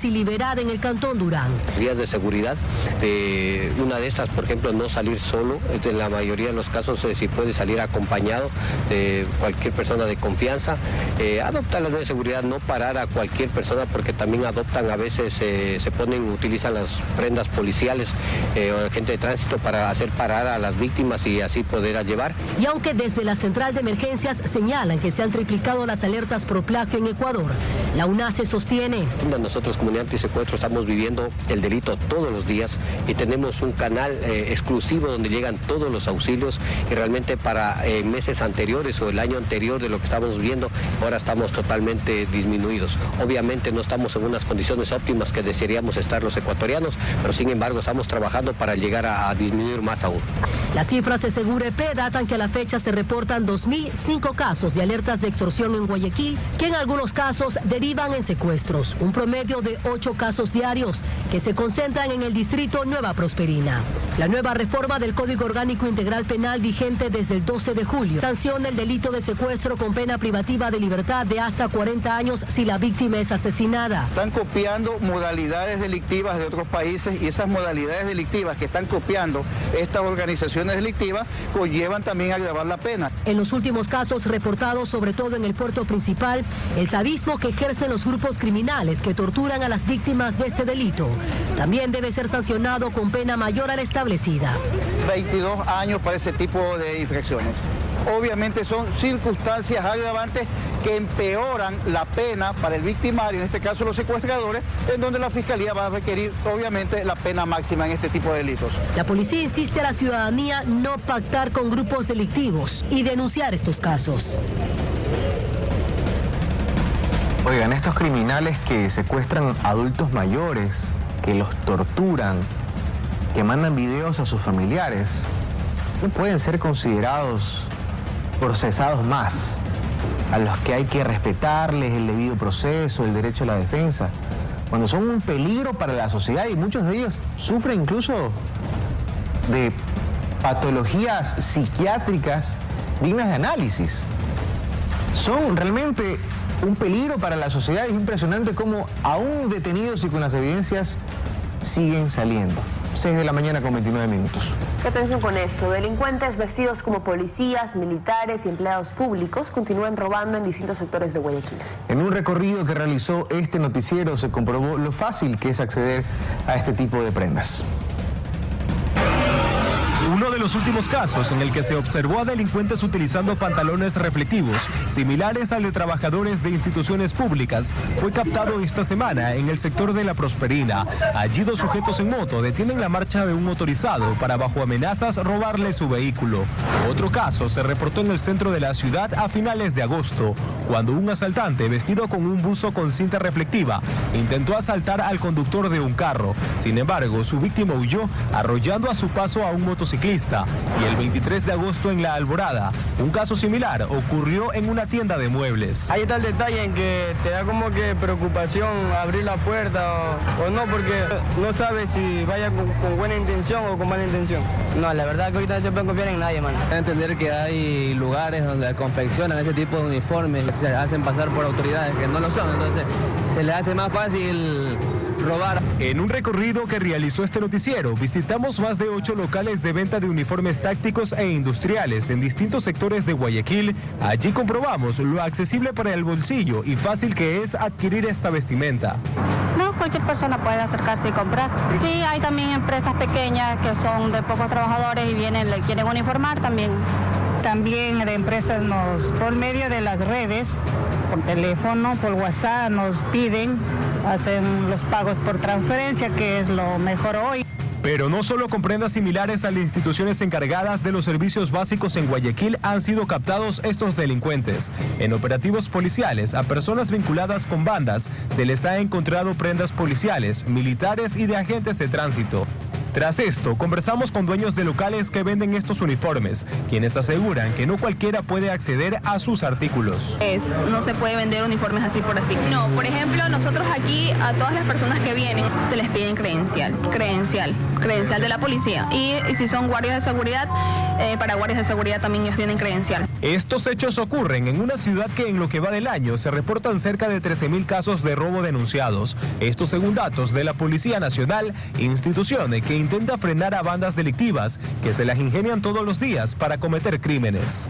casi liberada en el Cantón Durán. Vías de seguridad, eh, una de estas, por ejemplo, no salir solo, en la mayoría de los casos eh, si puede salir acompañado de cualquier persona de confianza, eh, adoptar las medidas de seguridad, no parar a cualquier persona porque también adoptan a veces, eh, se ponen, utilizan las prendas policiales eh, o gente de tránsito para hacer parar a las víctimas y así poder llevar. Y aunque desde la central de emergencias señalan que se han triplicado las alertas por plagio en Ecuador, la UNACE sostiene. Nosotros, Comunidad Antisecuestro, estamos viviendo el delito todos los días y tenemos un canal eh, exclusivo donde llegan todos los auxilios y realmente para eh, meses anteriores o el año anterior de lo que estamos viendo, ahora estamos totalmente disminuidos. Obviamente no estamos en unas condiciones óptimas que desearíamos estar los ecuatorianos, pero sin embargo estamos trabajando para llegar a, a disminuir más aún. Las cifras de Segurep datan que a la fecha se reportan dos mil cinco casos de alertas de extorsión en Guayaquil, que en algunos casos derivan en secuestros, un promedio de ocho casos diarios que se concentran en el distrito Nueva Prosperina. La nueva reforma del Código Orgánico Integral Penal vigente desde el doce de julio sanciona el delito de secuestro con pena privativa de libertad de hasta cuarenta años si la víctima es asesinada. Están copiando modalidades delictivas de otros países y esas modalidades delictivas que están copiando estas organizaciones delictivas conllevan también a agravar la pena. En los últimos casos reportados, sobre todo en el puerto principal, el sadismo que ejercen los grupos criminales que torturan a las víctimas de este delito también debe ser sancionado con pena mayor a la establecida. veintidós años para ese tipo de infracciones. Obviamente son circunstancias agravantes que empeoran la pena para el victimario, en este caso los secuestradores, en donde la Fiscalía va a requerir obviamente la pena máxima en este tipo de delitos. La policía insiste a la ciudadanía no pactar con grupos delictivos y denunciar estos casos. Oigan, estos criminales que secuestran adultos mayores, que los torturan, que mandan videos a sus familiares, no pueden ser considerados procesados más, a los que hay que respetarles el debido proceso, el derecho a la defensa, cuando son un peligro para la sociedad y muchos de ellos sufren incluso de patologías psiquiátricas dignas de análisis. Son realmente un peligro para la sociedad. Es impresionante cómo aún detenidos y con las evidencias siguen saliendo. seis de la mañana con veintinueve minutos. ¿Qué atención con esto? Delincuentes vestidos como policías, militares y empleados públicos continúan robando en distintos sectores de Guayaquil. En un recorrido que realizó este noticiero se comprobó lo fácil que es acceder a este tipo de prendas. Uno de los últimos casos en el que se observó a delincuentes utilizando pantalones reflectivos, similares al de trabajadores de instituciones públicas, fue captado esta semana en el sector de La Prosperina. Allí dos sujetos en moto detienen la marcha de un motorizado para, bajo amenazas, robarle su vehículo. Otro caso se reportó en el centro de la ciudad a finales de agosto, cuando un asaltante vestido con un buzo con cinta reflectiva intentó asaltar al conductor de un carro. Sin embargo, su víctima huyó, arrollando a su paso a un motociclista. Y el veintitrés de agosto en La Alborada, un caso similar ocurrió en una tienda de muebles. Ahí está el detalle en que te da como que preocupación abrir la puerta o, o no, porque no sabes si vaya con, con buena intención o con mala intención. No, la verdad que ahorita no se puede confiar en nadie, man. Hay que entender que hay lugares donde confeccionan ese tipo de uniformes, se hacen pasar por autoridades que no lo son, entonces se les hace más fácil robar. En un recorrido que realizó este noticiero, visitamos más de ocho locales de venta de uniformes tácticos e industriales en distintos sectores de Guayaquil. Allí comprobamos lo accesible para el bolsillo y fácil que es adquirir esta vestimenta. No, cualquier persona puede acercarse y comprar. Sí, hay también empresas pequeñas que son de pocos trabajadores y vienen, le quieren uniformar también. También de empresas nos, por medio de las redes, por teléfono, por WhatsApp, nos piden, hacen los pagos por transferencia, que es lo mejor hoy. Pero no solo con prendas similares a las instituciones encargadas de los servicios básicos en Guayaquil han sido captados estos delincuentes. En operativos policiales a personas vinculadas con bandas se les ha encontrado prendas policiales, militares y de agentes de tránsito. Tras esto, conversamos con dueños de locales que venden estos uniformes, quienes aseguran que no cualquiera puede acceder a sus artículos. Es, no se puede vender uniformes así por así. No, por ejemplo, nosotros aquí a todas las personas que vienen se les piden credencial, credencial, credencial de la policía. Y, y si son guardias de seguridad, eh, para guardias de seguridad también ellos tienen credencial. Estos hechos ocurren en una ciudad que en lo que va del año se reportan cerca de trece mil casos de robo denunciados. Esto según datos de la Policía Nacional, institución que intenta frenar a bandas delictivas que se las ingenian todos los días para cometer crímenes.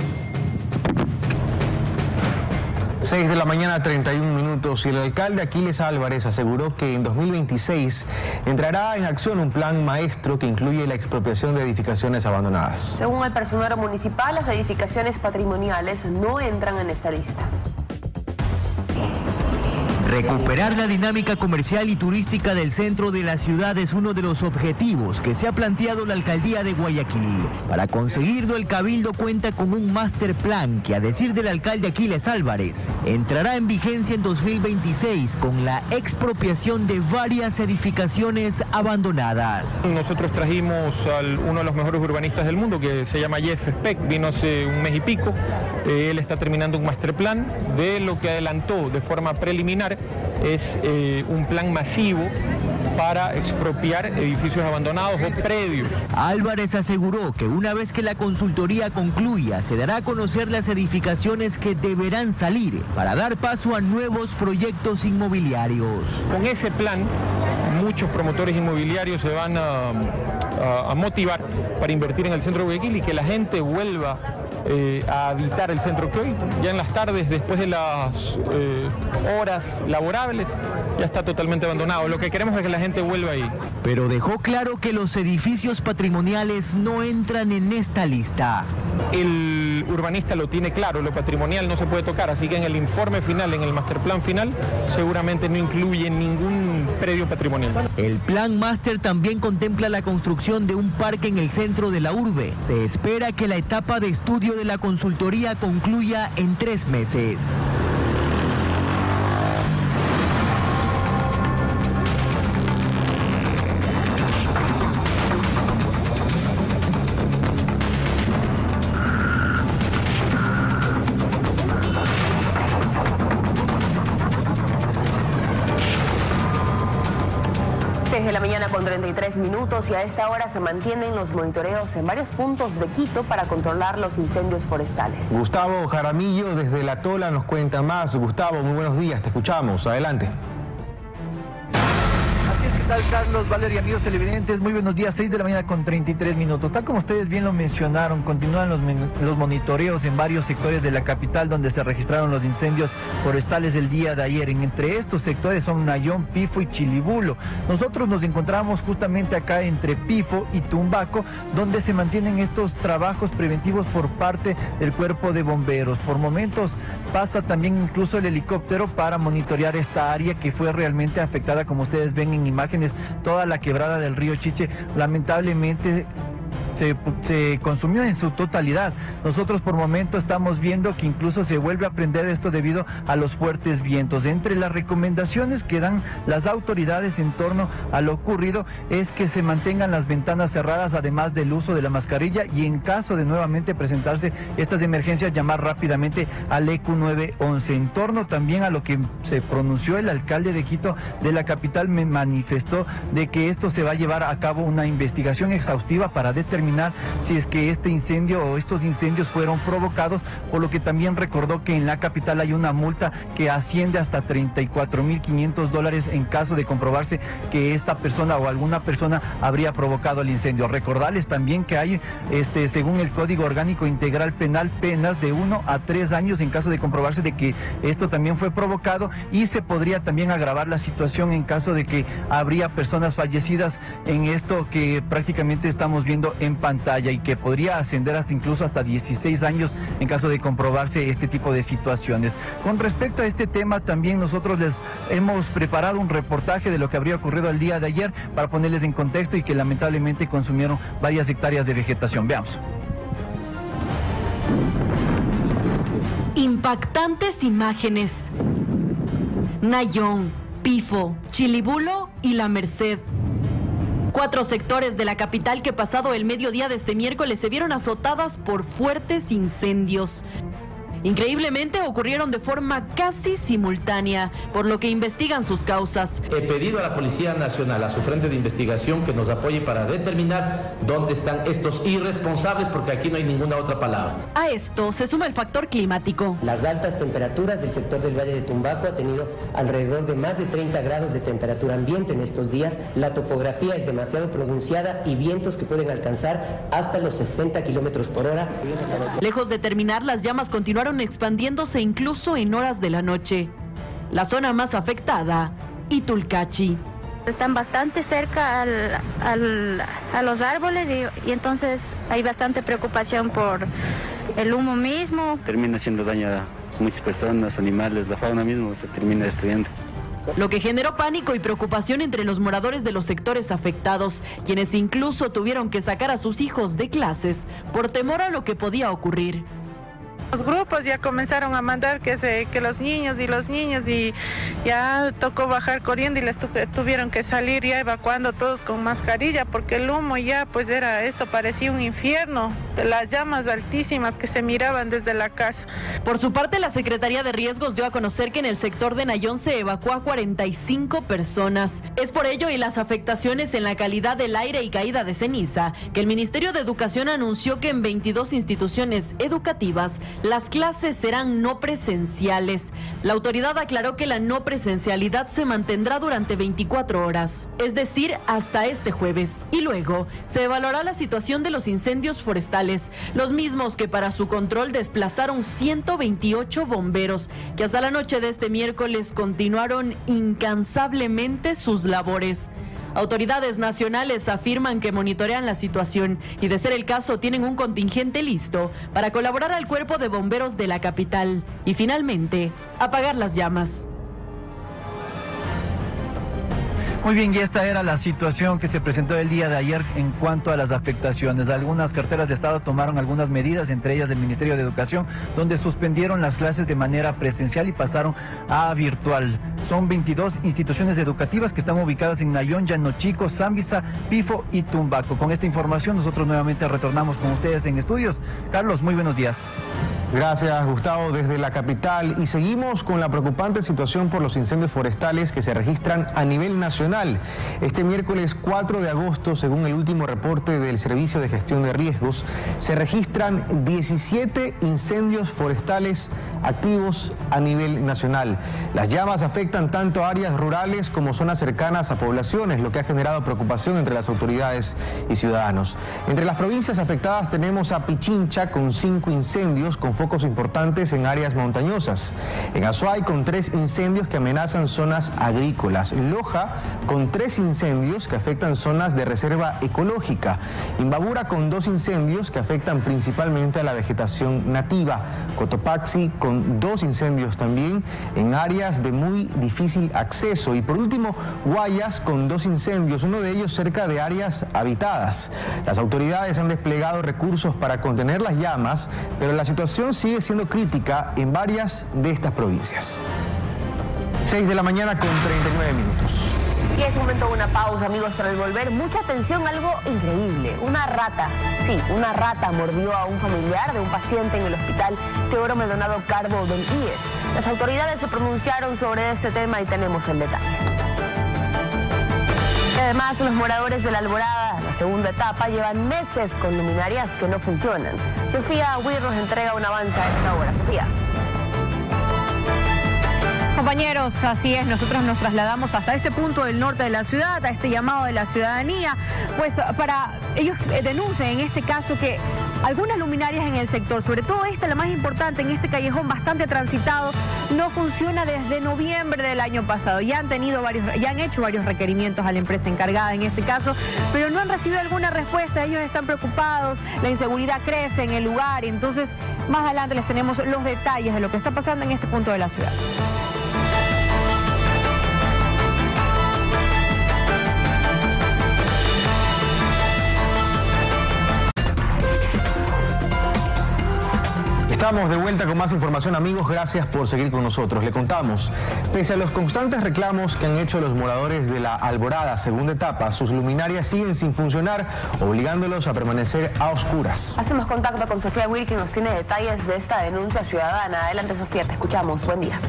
seis de la mañana, treinta y un minutos, y el alcalde Aquiles Álvarez aseguró que en dos mil veintiséis entrará en acción un plan maestro que incluye la expropiación de edificaciones abandonadas. Según el personal municipal, las edificaciones patrimoniales no entran en esta lista. Recuperar la dinámica comercial y turística del centro de la ciudad es uno de los objetivos que se ha planteado la alcaldía de Guayaquil. Para conseguirlo, el Cabildo cuenta con un master plan que, a decir del alcalde Aquiles Álvarez, entrará en vigencia en dos mil veintiséis con la expropiación de varias edificaciones abandonadas. Nosotros trajimos a uno de los mejores urbanistas del mundo, que se llama Jeff Speck, vino hace un mes y pico. Él está terminando un master plan. De lo que adelantó de forma preliminar es eh, un plan masivo para expropiar edificios abandonados o predios. Álvarez aseguró que una vez que la consultoría concluya, se dará a conocer las edificaciones que deberán salir para dar paso a nuevos proyectos inmobiliarios. Con ese plan, muchos promotores inmobiliarios se van a, a, a motivar para invertir en el centro de Guayaquil y que la gente vuelva Eh, a habitar el centro, que hoy ya en las tardes, después de las eh, horas laborables, ya está totalmente abandonado. Lo que queremos es que la gente vuelva ahí. Pero dejó claro que los edificios patrimoniales no entran en esta lista. El urbanista lo tiene claro, lo patrimonial no se puede tocar, así que en el informe final, en el master plan final, seguramente no incluye ningún predio patrimonial. El plan máster también contempla la construcción de un parque en el centro de la urbe. Se espera que la etapa de estudio de la consultoría concluya en tres meses. seis de la mañana con treinta y tres minutos, y a esta hora se mantienen los monitoreos en varios puntos de Quito para controlar los incendios forestales. Gustavo Jaramillo desde La Tola nos cuenta más. Gustavo, muy buenos días, te escuchamos, adelante. ¿Qué tal, Carlos, Valeria, amigos televidentes? Muy buenos días, seis de la mañana con treinta y tres minutos. Tal como ustedes bien lo mencionaron, continúan los, los monitoreos en varios sectores de la capital donde se registraron los incendios forestales el día de ayer. En entre estos sectores son Nayón, Pifo y Chilibulo. Nosotros nos encontramos justamente acá entre Pifo y Tumbaco, donde se mantienen estos trabajos preventivos por parte del cuerpo de bomberos. Por momentos pasa también incluso el helicóptero para monitorear esta área que fue realmente afectada, como ustedes ven en imágenes, toda la quebrada del río Chiche lamentablemente Se, se consumió en su totalidad. Nosotros por momento estamos viendo que incluso se vuelve a prender esto debido a los fuertes vientos. Entre las recomendaciones que dan las autoridades en torno a lo ocurrido es que se mantengan las ventanas cerradas, además del uso de la mascarilla, y en caso de nuevamente presentarse estas emergencias, llamar rápidamente al E Q nueve once. En torno también a lo que se pronunció el alcalde de Quito, de la capital, me manifestó de que esto se va a llevar a cabo una investigación exhaustiva para determinar si es que este incendio o estos incendios fueron provocados, por lo que también recordó que en la capital hay una multa que asciende hasta treinta y cuatro mil quinientos dólares en caso de comprobarse que esta persona o alguna persona habría provocado el incendio. Recordarles también que hay, este, según el Código Orgánico Integral Penal, penas de uno a tres años en caso de comprobarse de que esto también fue provocado, y se podría también agravar la situación en caso de que habría personas fallecidas en esto que prácticamente estamos viendo en pantalla, y que podría ascender hasta incluso hasta dieciséis años en caso de comprobarse este tipo de situaciones. Con respecto a este tema, también nosotros les hemos preparado un reportaje de lo que habría ocurrido el día de ayer para ponerles en contexto, y que lamentablemente consumieron varias hectáreas de vegetación. Veamos. Impactantes imágenes. Nayón, Pifo, Chilibulo y La Merced. Cuatro sectores de la capital que pasado el mediodía de este miércoles se vieron azotadas por fuertes incendios. Increíblemente ocurrieron de forma casi simultánea, por lo que investigan sus causas. He pedido a la Policía Nacional, a su frente de investigación, que nos apoye para determinar dónde están estos irresponsables, porque aquí no hay ninguna otra palabra. A esto se suma el factor climático. Las altas temperaturas del sector del Valle de Tumbaco ha tenido alrededor de más de treinta grados de temperatura ambiente en estos días. La topografía es demasiado pronunciada y vientos que pueden alcanzar hasta los sesenta kilómetros por hora. Lejos de terminar, las llamas continuaron expandiéndose incluso en horas de la noche. La zona más afectada, Itulcachi. Están bastante cerca al, al, a los árboles y, y entonces hay bastante preocupación por el humo mismo. Termina haciendo daño a muchas personas, animales, la fauna mismo se termina destruyendo. Lo que generó pánico y preocupación entre los moradores de los sectores afectados, quienes incluso tuvieron que sacar a sus hijos de clases por temor a lo que podía ocurrir. Los grupos ya comenzaron a mandar que se que los niños y los niños y ya tocó bajar corriendo y les tu, tuvieron que salir ya evacuando todos con mascarilla porque el humo ya pues era esto, parecía un infierno, las llamas altísimas que se miraban desde la casa. Por su parte, la Secretaría de Riesgos dio a conocer que en el sector de Nayón se evacuó a cuarenta y cinco personas. Es por ello y las afectaciones en la calidad del aire y caída de ceniza que el Ministerio de Educación anunció que en veintidós instituciones educativas las clases serán no presenciales. La autoridad aclaró que la no presencialidad se mantendrá durante veinticuatro horas, es decir, hasta este jueves. Y luego se evaluará la situación de los incendios forestales, los mismos que para su control desplazaron ciento veintiocho bomberos, que hasta la noche de este miércoles continuaron incansablemente sus labores. Autoridades nacionales afirman que monitorean la situación y, de ser el caso, tienen un contingente listo para colaborar al cuerpo de bomberos de la capital y, finalmente, apagar las llamas. Muy bien, y esta era la situación que se presentó el día de ayer en cuanto a las afectaciones. Algunas carteras de Estado tomaron algunas medidas, entre ellas el Ministerio de Educación, donde suspendieron las clases de manera presencial y pasaron a virtual. Son veintidós instituciones educativas que están ubicadas en Nayón, Llano Chico, Zambisa, Pifo y Tumbaco. Con esta información nosotros nuevamente retornamos con ustedes en estudios. Carlos, muy buenos días. Gracias, Gustavo, desde la capital. Y seguimos con la preocupante situación por los incendios forestales que se registran a nivel nacional. Este miércoles cuatro de agosto, según el último reporte del Servicio de Gestión de Riesgos, se registran diecisiete incendios forestales activos a nivel nacional. Las llamas afectan tanto áreas rurales como zonas cercanas a poblaciones, lo que ha generado preocupación entre las autoridades y ciudadanos. Entre las provincias afectadas tenemos a Pichincha con cinco incendios con focos importantes en áreas montañosas. En Azuay con tres incendios que amenazan zonas agrícolas. Loja con tres incendios que afectan zonas de reserva ecológica. Imbabura con dos incendios que afectan principalmente a la vegetación nativa. Cotopaxi con dos incendios también en áreas de muy difícil acceso. Y por último, Guayas con dos incendios, uno de ellos cerca de áreas habitadas. Las autoridades han desplegado recursos para contener las llamas, pero la situación sigue siendo crítica en varias de estas provincias. seis de la mañana con treinta y nueve minutos. Y es momento de una pausa, amigos, para el volver. Mucha atención, algo increíble. Una rata, sí, una rata mordió a un familiar de un paciente en el hospital Teodoro Maldonado Carbo del I E S. Las autoridades se pronunciaron sobre este tema y tenemos el detalle. Y además, los moradores de La Alborada, la segunda etapa, llevan meses con luminarias que no funcionan. Sofía Huir nos entrega un avance a esta hora. Sofía. Compañeros, así es, nosotros nos trasladamos hasta este punto del norte de la ciudad, a este llamado de la ciudadanía, pues para ellos denuncian en este caso que algunas luminarias en el sector, sobre todo esta, la más importante, en este callejón bastante transitado, no funciona desde noviembre del año pasado. Ya han tenido varios, ya han hecho varios requerimientos a la empresa encargada en este caso, pero no han recibido alguna respuesta. Ellos están preocupados, la inseguridad crece en el lugar, y entonces más adelante les tenemos los detalles de lo que está pasando en este punto de la ciudad. Estamos de vuelta con más información, amigos. Gracias por seguir con nosotros. Le contamos, pese a los constantes reclamos que han hecho los moradores de la Alborada, segunda etapa, sus luminarias siguen sin funcionar, obligándolos a permanecer a oscuras. Hacemos contacto con Sofía Huir, que nos tiene detalles de esta denuncia ciudadana. Adelante, Sofía, te escuchamos. Buen día.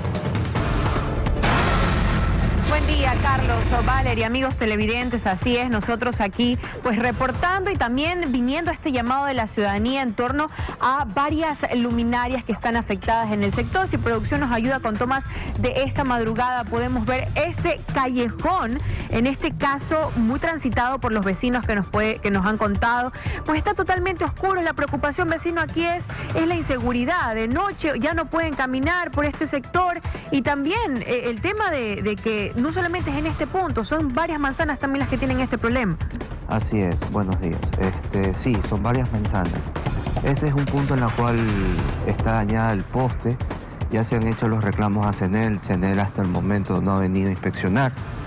Buen día, Carlos, Valeria, amigos televidentes. Así es, nosotros aquí pues reportando y también viniendo a este llamado de la ciudadanía en torno a varias luminarias que están afectadas en el sector. Si producción nos ayuda con tomas de esta madrugada, podemos ver este callejón, en este caso muy transitado por los vecinos que nos, puede, que nos han contado, pues está totalmente oscuro. La preocupación, vecino, aquí es, es la inseguridad. De noche ya no pueden caminar por este sector y también eh, el tema de, de que no solamente es en este punto, son varias manzanas también las que tienen este problema. Así es, buenos días. Este, sí, son varias manzanas. Este es un punto en el cual está dañada el poste. Ya se han hecho los reclamos a CENEL. CENEL hasta el momento no ha venido a inspeccionar.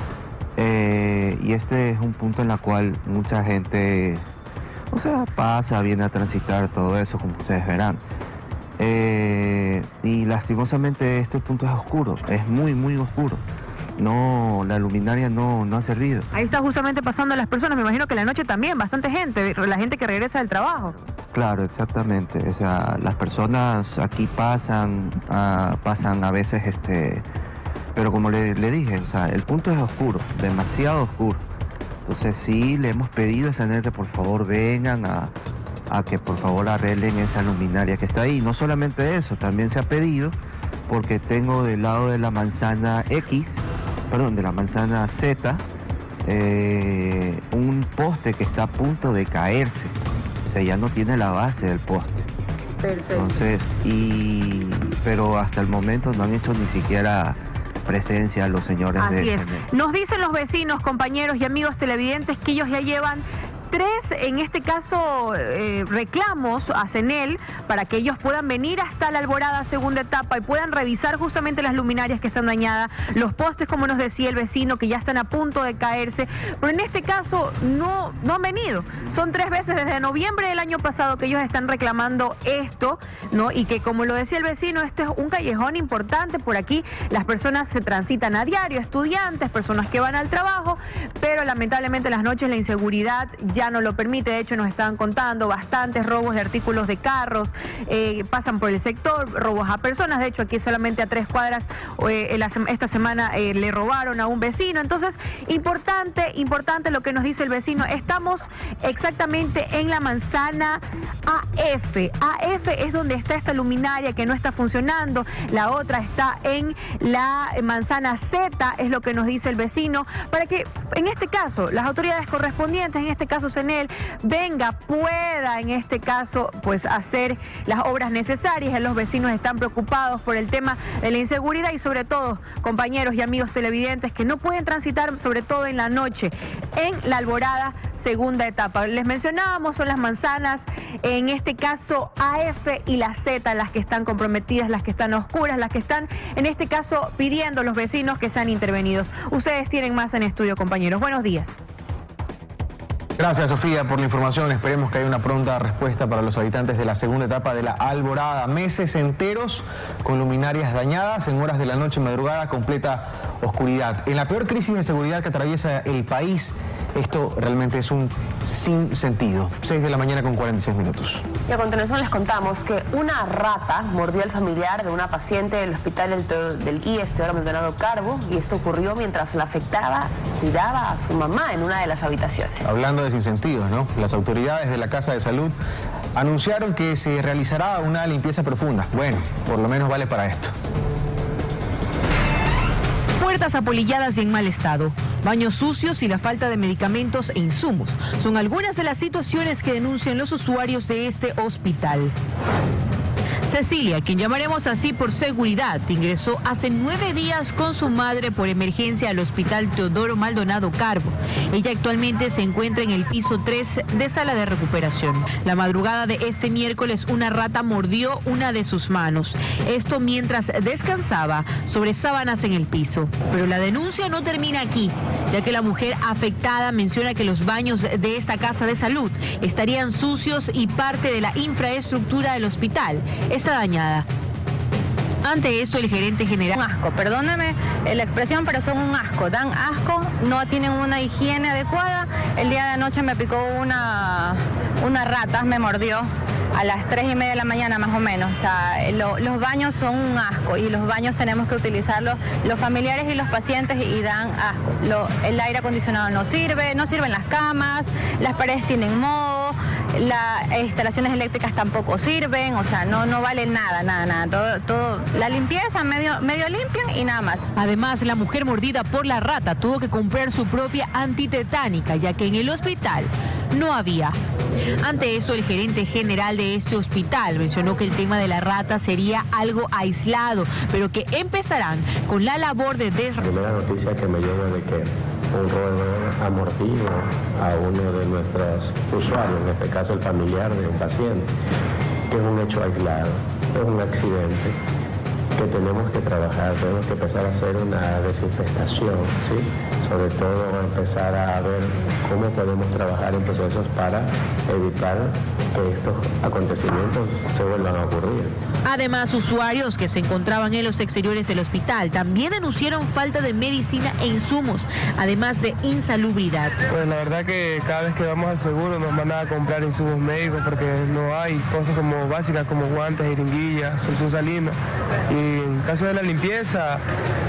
Eh, y este es un punto en el cual mucha gente, o sea, pasa, viene a transitar todo eso, como ustedes verán. Eh, y lastimosamente este punto es oscuro, es muy, muy oscuro. No, la luminaria no, no ha servido. Ahí está justamente pasando a las personas, me imagino que la noche también, bastante gente, la gente que regresa del trabajo. Claro, exactamente. O sea, las personas aquí pasan, uh, pasan a veces, este, pero como le, le dije, o sea, el punto es oscuro, demasiado oscuro. Entonces sí, le hemos pedido a CENEL que por favor vengan a, a que por favor arreglen esa luminaria que está ahí. No solamente eso, también se ha pedido, porque tengo del lado de la manzana X, perdón, de la manzana Z, eh, un poste que está a punto de caerse. O sea, ya no tiene la base del poste. Perfecto. Entonces, y, pero hasta el momento no han hecho ni siquiera presencia los señores Así de es. CENEL. Nos dicen los vecinos, compañeros y amigos televidentes que ellos ya llevan tres, en este caso, eh, reclamos a CENEL para que ellos puedan venir hasta la Alborada segunda etapa y puedan revisar justamente las luminarias que están dañadas, los postes, como nos decía el vecino, que ya están a punto de caerse, pero en este caso no, no han venido. Son tres veces desde noviembre del año pasado que ellos están reclamando esto, ¿no? Y que, como lo decía el vecino, este es un callejón importante. Por aquí las personas se transitan a diario, estudiantes, personas que van al trabajo, pero lamentablemente las noches la inseguridad ya no lo permite. De hecho, nos estaban contando bastantes robos de artículos de carros, eh, pasan por el sector, robos a personas. De hecho, aquí solamente a tres cuadras eh, esta semana eh, le robaron a un vecino. Entonces, importante, importante lo que nos dice el vecino. Estamos exactamente en la manzana A F. A F es donde está esta luminaria que no está funcionando. La otra está en la manzana Z, es lo que nos dice el vecino, para que en este caso las autoridades correspondientes, en este caso CENEL, venga, pueda en este caso pues hacer las obras necesarias. Los vecinos están preocupados por el tema de la inseguridad y sobre todo, compañeros y amigos televidentes, que no pueden transitar, sobre todo en la noche, en la Alborada segunda etapa. Les mencionábamos, son las manzanas, en este caso A F y la Z, las que están comprometidas, las que están oscuras, las que están en este caso pidiendo a los vecinos que sean intervenidos. Ustedes tienen más en estudio, compañeros. Buenos días. Gracias, Sofía, por la información. Esperemos que haya una pronta respuesta para los habitantes de la segunda etapa de la Alborada. Meses enteros con luminarias dañadas, en horas de la noche, madrugada, completa oscuridad. En la peor crisis de seguridad que atraviesa el país, esto realmente es un sinsentido. seis de la mañana con cuarenta y seis minutos. Y a continuación les contamos que una rata mordió al familiar de una paciente del hospital del, del I E S, ahora Maldonado Carbo, y esto ocurrió mientras la afectada cuidaba a su mamá en una de las habitaciones. Hablando de sinsentidos, ¿no? Las autoridades de la Casa de Salud anunciaron que se realizará una limpieza profunda. Bueno, por lo menos vale para esto. Puertas apolilladas y en mal estado, baños sucios y la falta de medicamentos e insumos son algunas de las situaciones que denuncian los usuarios de este hospital. Cecilia, quien llamaremos así por seguridad, ingresó hace nueve días con su madre por emergencia al hospital Teodoro Maldonado Carbo. Ella actualmente se encuentra en el piso tres de sala de recuperación. La madrugada de este miércoles, una rata mordió una de sus manos. Esto mientras descansaba sobre sábanas en el piso. Pero la denuncia no termina aquí, ya que la mujer afectada menciona que los baños de esta casa de salud estarían sucios y parte de la infraestructura del hospital está dañada. Ante esto, el gerente general... Un asco, perdóname la expresión, pero son un asco, dan asco, no tienen una higiene adecuada. El día de anoche me picó una, una rata, me mordió a las tres y media de la mañana más o menos. O sea, lo, los baños son un asco y los baños tenemos que utilizarlos los familiares y los pacientes y dan asco. Lo, el aire acondicionado no sirve, no sirven las camas, las paredes tienen moho, las instalaciones eléctricas tampoco sirven, o sea, no, no vale nada, nada, nada. Todo, todo, la limpieza medio, medio limpian y nada más. Además, la mujer mordida por la rata tuvo que comprar su propia antitetánica, ya que en el hospital no había. Ante esto, el gerente general de este hospital mencionó que el tema de la rata sería algo aislado, pero que empezarán con la labor de des... La primera noticia que me llega de que un roedor ha mordido a uno de nuestros usuarios, en este caso el familiar de un paciente, que es un hecho aislado, es un accidente que tenemos que trabajar, tenemos que empezar a hacer una desinfestación, ¿sí? Sobre todo empezar a ver cómo podemos trabajar en procesos para evitar que estos acontecimientos se vuelvan a ocurrir. Además, usuarios que se encontraban en los exteriores del hospital también denunciaron falta de medicina e insumos, además de insalubridad. Pues la verdad que cada vez que vamos al seguro nos mandan a comprar insumos médicos porque no hay cosas como básicas como guantes, jeringuillas, solución salina. Y en caso de la limpieza,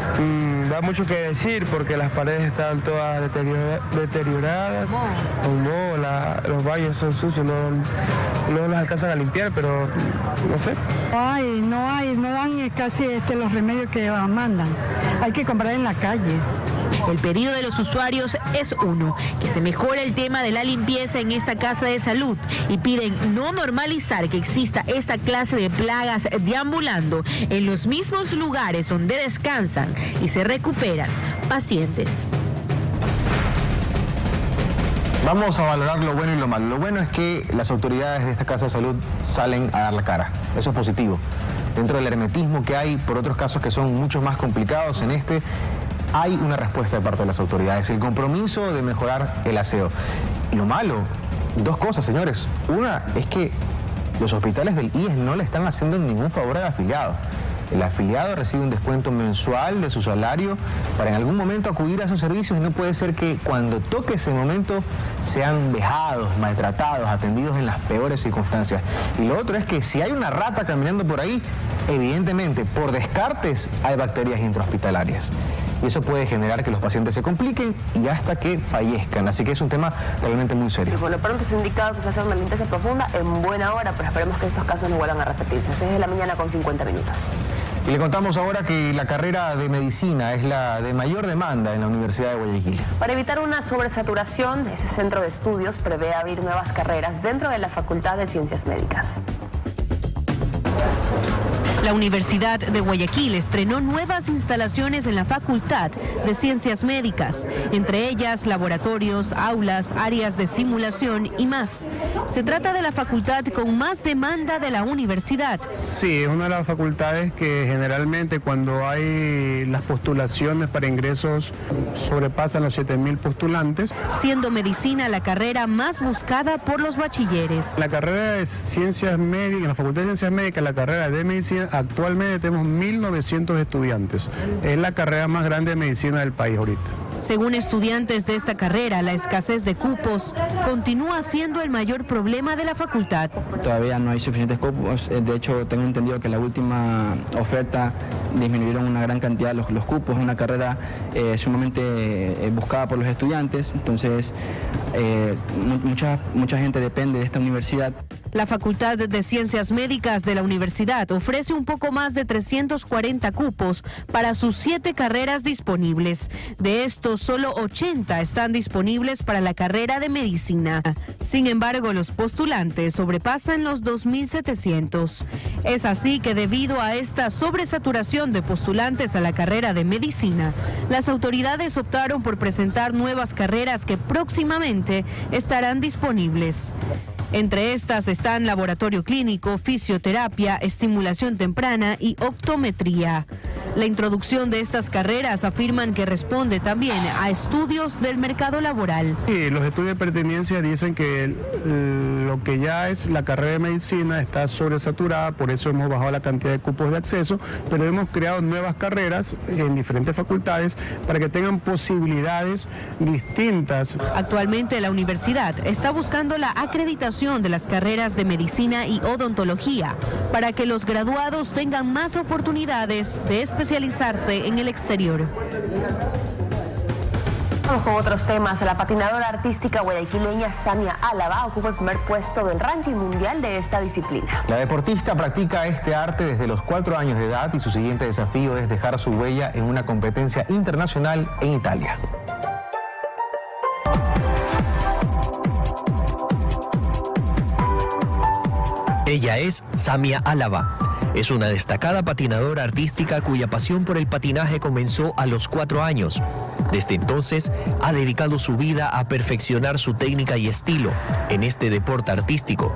mmm, da mucho que decir porque las paredes están todas deteriora, deterioradas, con moho, la, los baños son sucios, no, no los alcanzan a limpiar, pero no sé. No hay, no hay, no dan casi este, los remedios que mandan. Hay que comprar en la calle. El pedido de los usuarios es uno, que se mejore el tema de la limpieza en esta casa de salud y piden no normalizar que exista esta clase de plagas deambulando en los mismos lugares donde descansan y se recuperan pacientes. Vamos a valorar lo bueno y lo malo. Lo bueno es que las autoridades de esta casa de salud salen a dar la cara. Eso es positivo. Dentro del hermetismo que hay por otros casos que son mucho más complicados, en este hay una respuesta de parte de las autoridades, el compromiso de mejorar el aseo. Lo malo, dos cosas, señores. Una es que los hospitales del I E S no le están haciendo ningún favor al afiliado. El afiliado recibe un descuento mensual de su salario para en algún momento acudir a esos servicios y no puede ser que cuando toque ese momento sean vejados, maltratados, atendidos en las peores circunstancias. Y lo otro es que si hay una rata caminando por ahí, evidentemente, por descartes, hay bacterias intrahospitalarias. Y eso puede generar que los pacientes se compliquen y hasta que fallezcan. Así que es un tema realmente muy serio. Y por lo pronto se ha indicado que se va a hacer una limpieza profunda en buena hora, pero esperemos que estos casos no vuelvan a repetirse. seis de la mañana con cincuenta minutos. Y le contamos ahora que la carrera de medicina es la de mayor demanda en la Universidad de Guayaquil. Para evitar una sobresaturación, ese centro de estudios prevé abrir nuevas carreras dentro de la Facultad de Ciencias Médicas. La Universidad de Guayaquil estrenó nuevas instalaciones en la Facultad de Ciencias Médicas, entre ellas laboratorios, aulas, áreas de simulación y más. Se trata de la facultad con más demanda de la universidad. Sí, es una de las facultades que generalmente cuando hay las postulaciones para ingresos sobrepasan los siete mil postulantes. Siendo medicina la carrera más buscada por los bachilleres. La carrera de Ciencias Médicas, en la Facultad de Ciencias Médicas, la carrera de Medicina, actualmente tenemos mil novecientos estudiantes. Es la carrera más grande de medicina del país ahorita. Según estudiantes de esta carrera, la escasez de cupos continúa siendo el mayor problema de la facultad. Todavía no hay suficientes cupos. De hecho, tengo entendido que la última oferta disminuyeron una gran cantidad los, los cupos. Es una carrera eh, sumamente eh, buscada por los estudiantes. Entonces, eh, mucha, mucha gente depende de esta universidad. La Facultad de Ciencias Médicas de la universidad ofrece un poco más de trescientos cuarenta cupos para sus siete carreras disponibles. De estos, solo ochenta están disponibles para la carrera de medicina. Sin embargo, los postulantes sobrepasan los dos mil setecientos. Es así que debido a esta sobresaturación de postulantes a la carrera de medicina, las autoridades optaron por presentar nuevas carreras que próximamente estarán disponibles. Entre estas están laboratorio clínico, fisioterapia, estimulación temprana y optometría. La introducción de estas carreras afirman que responde también a estudios del mercado laboral. Sí, los estudios de pertinencia dicen que el, lo que ya es la carrera de medicina está sobresaturada, por eso hemos bajado la cantidad de cupos de acceso, pero hemos creado nuevas carreras en diferentes facultades para que tengan posibilidades distintas. Actualmente la universidad está buscando la acreditación de las carreras de medicina y odontología para que los graduados tengan más oportunidades de especializarse en el exterior. Vamos con otros temas. La patinadora artística guayaquileña Samia Álava ocupa el primer puesto del ranking mundial de esta disciplina. La deportista practica este arte desde los cuatro años de edad y su siguiente desafío es dejar su huella en una competencia internacional en Italia. Ella es Samia Álava. Es una destacada patinadora artística cuya pasión por el patinaje comenzó a los cuatro años. Desde entonces, ha dedicado su vida a perfeccionar su técnica y estilo en este deporte artístico.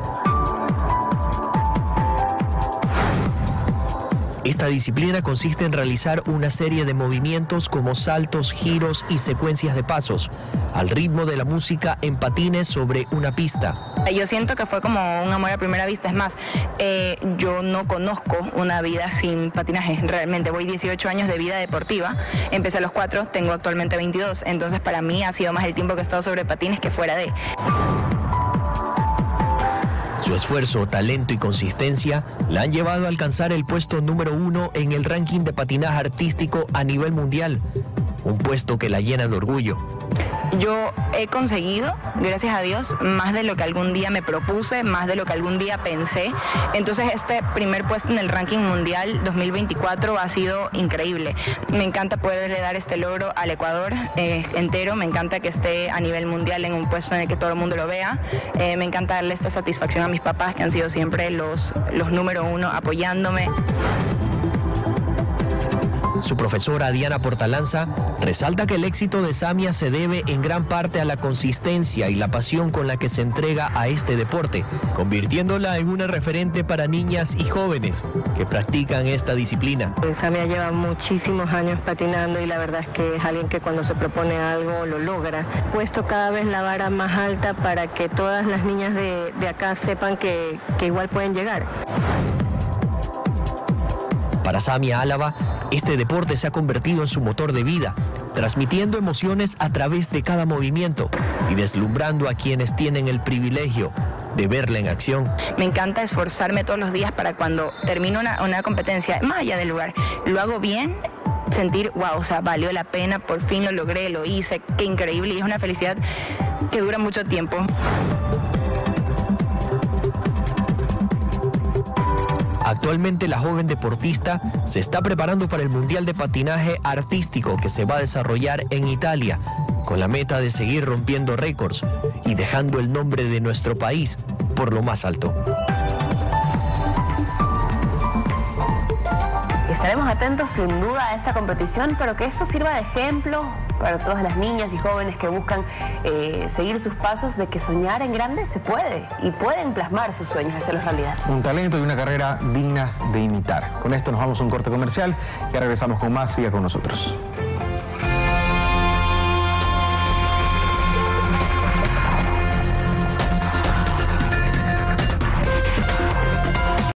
Esta disciplina consiste en realizar una serie de movimientos como saltos, giros y secuencias de pasos, al ritmo de la música en patines sobre una pista. Yo siento que fue como un amor a primera vista. Es más, eh, yo no conozco una vida sin patinaje. Realmente voy dieciocho años de vida deportiva. Empecé a los cuatro, tengo actualmente veintidós. Entonces para mí ha sido más el tiempo que he estado sobre patines que fuera de. Su esfuerzo, talento y consistencia la han llevado a alcanzar el puesto número uno en el ranking de patinaje artístico a nivel mundial. Un puesto que la llena de orgullo. Yo he conseguido, gracias a Dios, más de lo que algún día me propuse, más de lo que algún día pensé. Entonces este primer puesto en el ranking mundial dos mil veinticuatro ha sido increíble. Me encanta poderle dar este logro al Ecuador eh, entero, me encanta que esté a nivel mundial en un puesto en el que todo el mundo lo vea. Eh, me encanta darle esta satisfacción a mis papás, que han sido siempre los, los número uno apoyándome. Su profesora Diana Portalanza resalta que el éxito de Samia se debe en gran parte a la consistencia y la pasión con la que se entrega a este deporte, convirtiéndola en una referente para niñas y jóvenes que practican esta disciplina. Samia lleva muchísimos años patinando y la verdad es que es alguien que cuando se propone algo lo logra. He puesto cada vez la vara más alta para que todas las niñas de, de acá sepan que, que igual pueden llegar. Para Samia Álava, este deporte se ha convertido en su motor de vida, transmitiendo emociones a través de cada movimiento y deslumbrando a quienes tienen el privilegio de verla en acción. Me encanta esforzarme todos los días para cuando termino una, una competencia, más allá del lugar, lo hago bien, sentir, wow, o sea, valió la pena, por fin lo logré, lo hice, qué increíble, y es una felicidad que dura mucho tiempo. Actualmente la joven deportista se está preparando para el Mundial de Patinaje Artístico que se va a desarrollar en Italia, con la meta de seguir rompiendo récords y dejando el nombre de nuestro país por lo más alto. Estaremos atentos sin duda a esta competición, pero que eso sirva de ejemplo para todas las niñas y jóvenes que buscan eh, seguir sus pasos, de que soñar en grande se puede y pueden plasmar sus sueños, hacerlos realidad. Un talento y una carrera dignas de imitar. Con esto nos vamos a un corte comercial y regresamos con más. Siga con nosotros.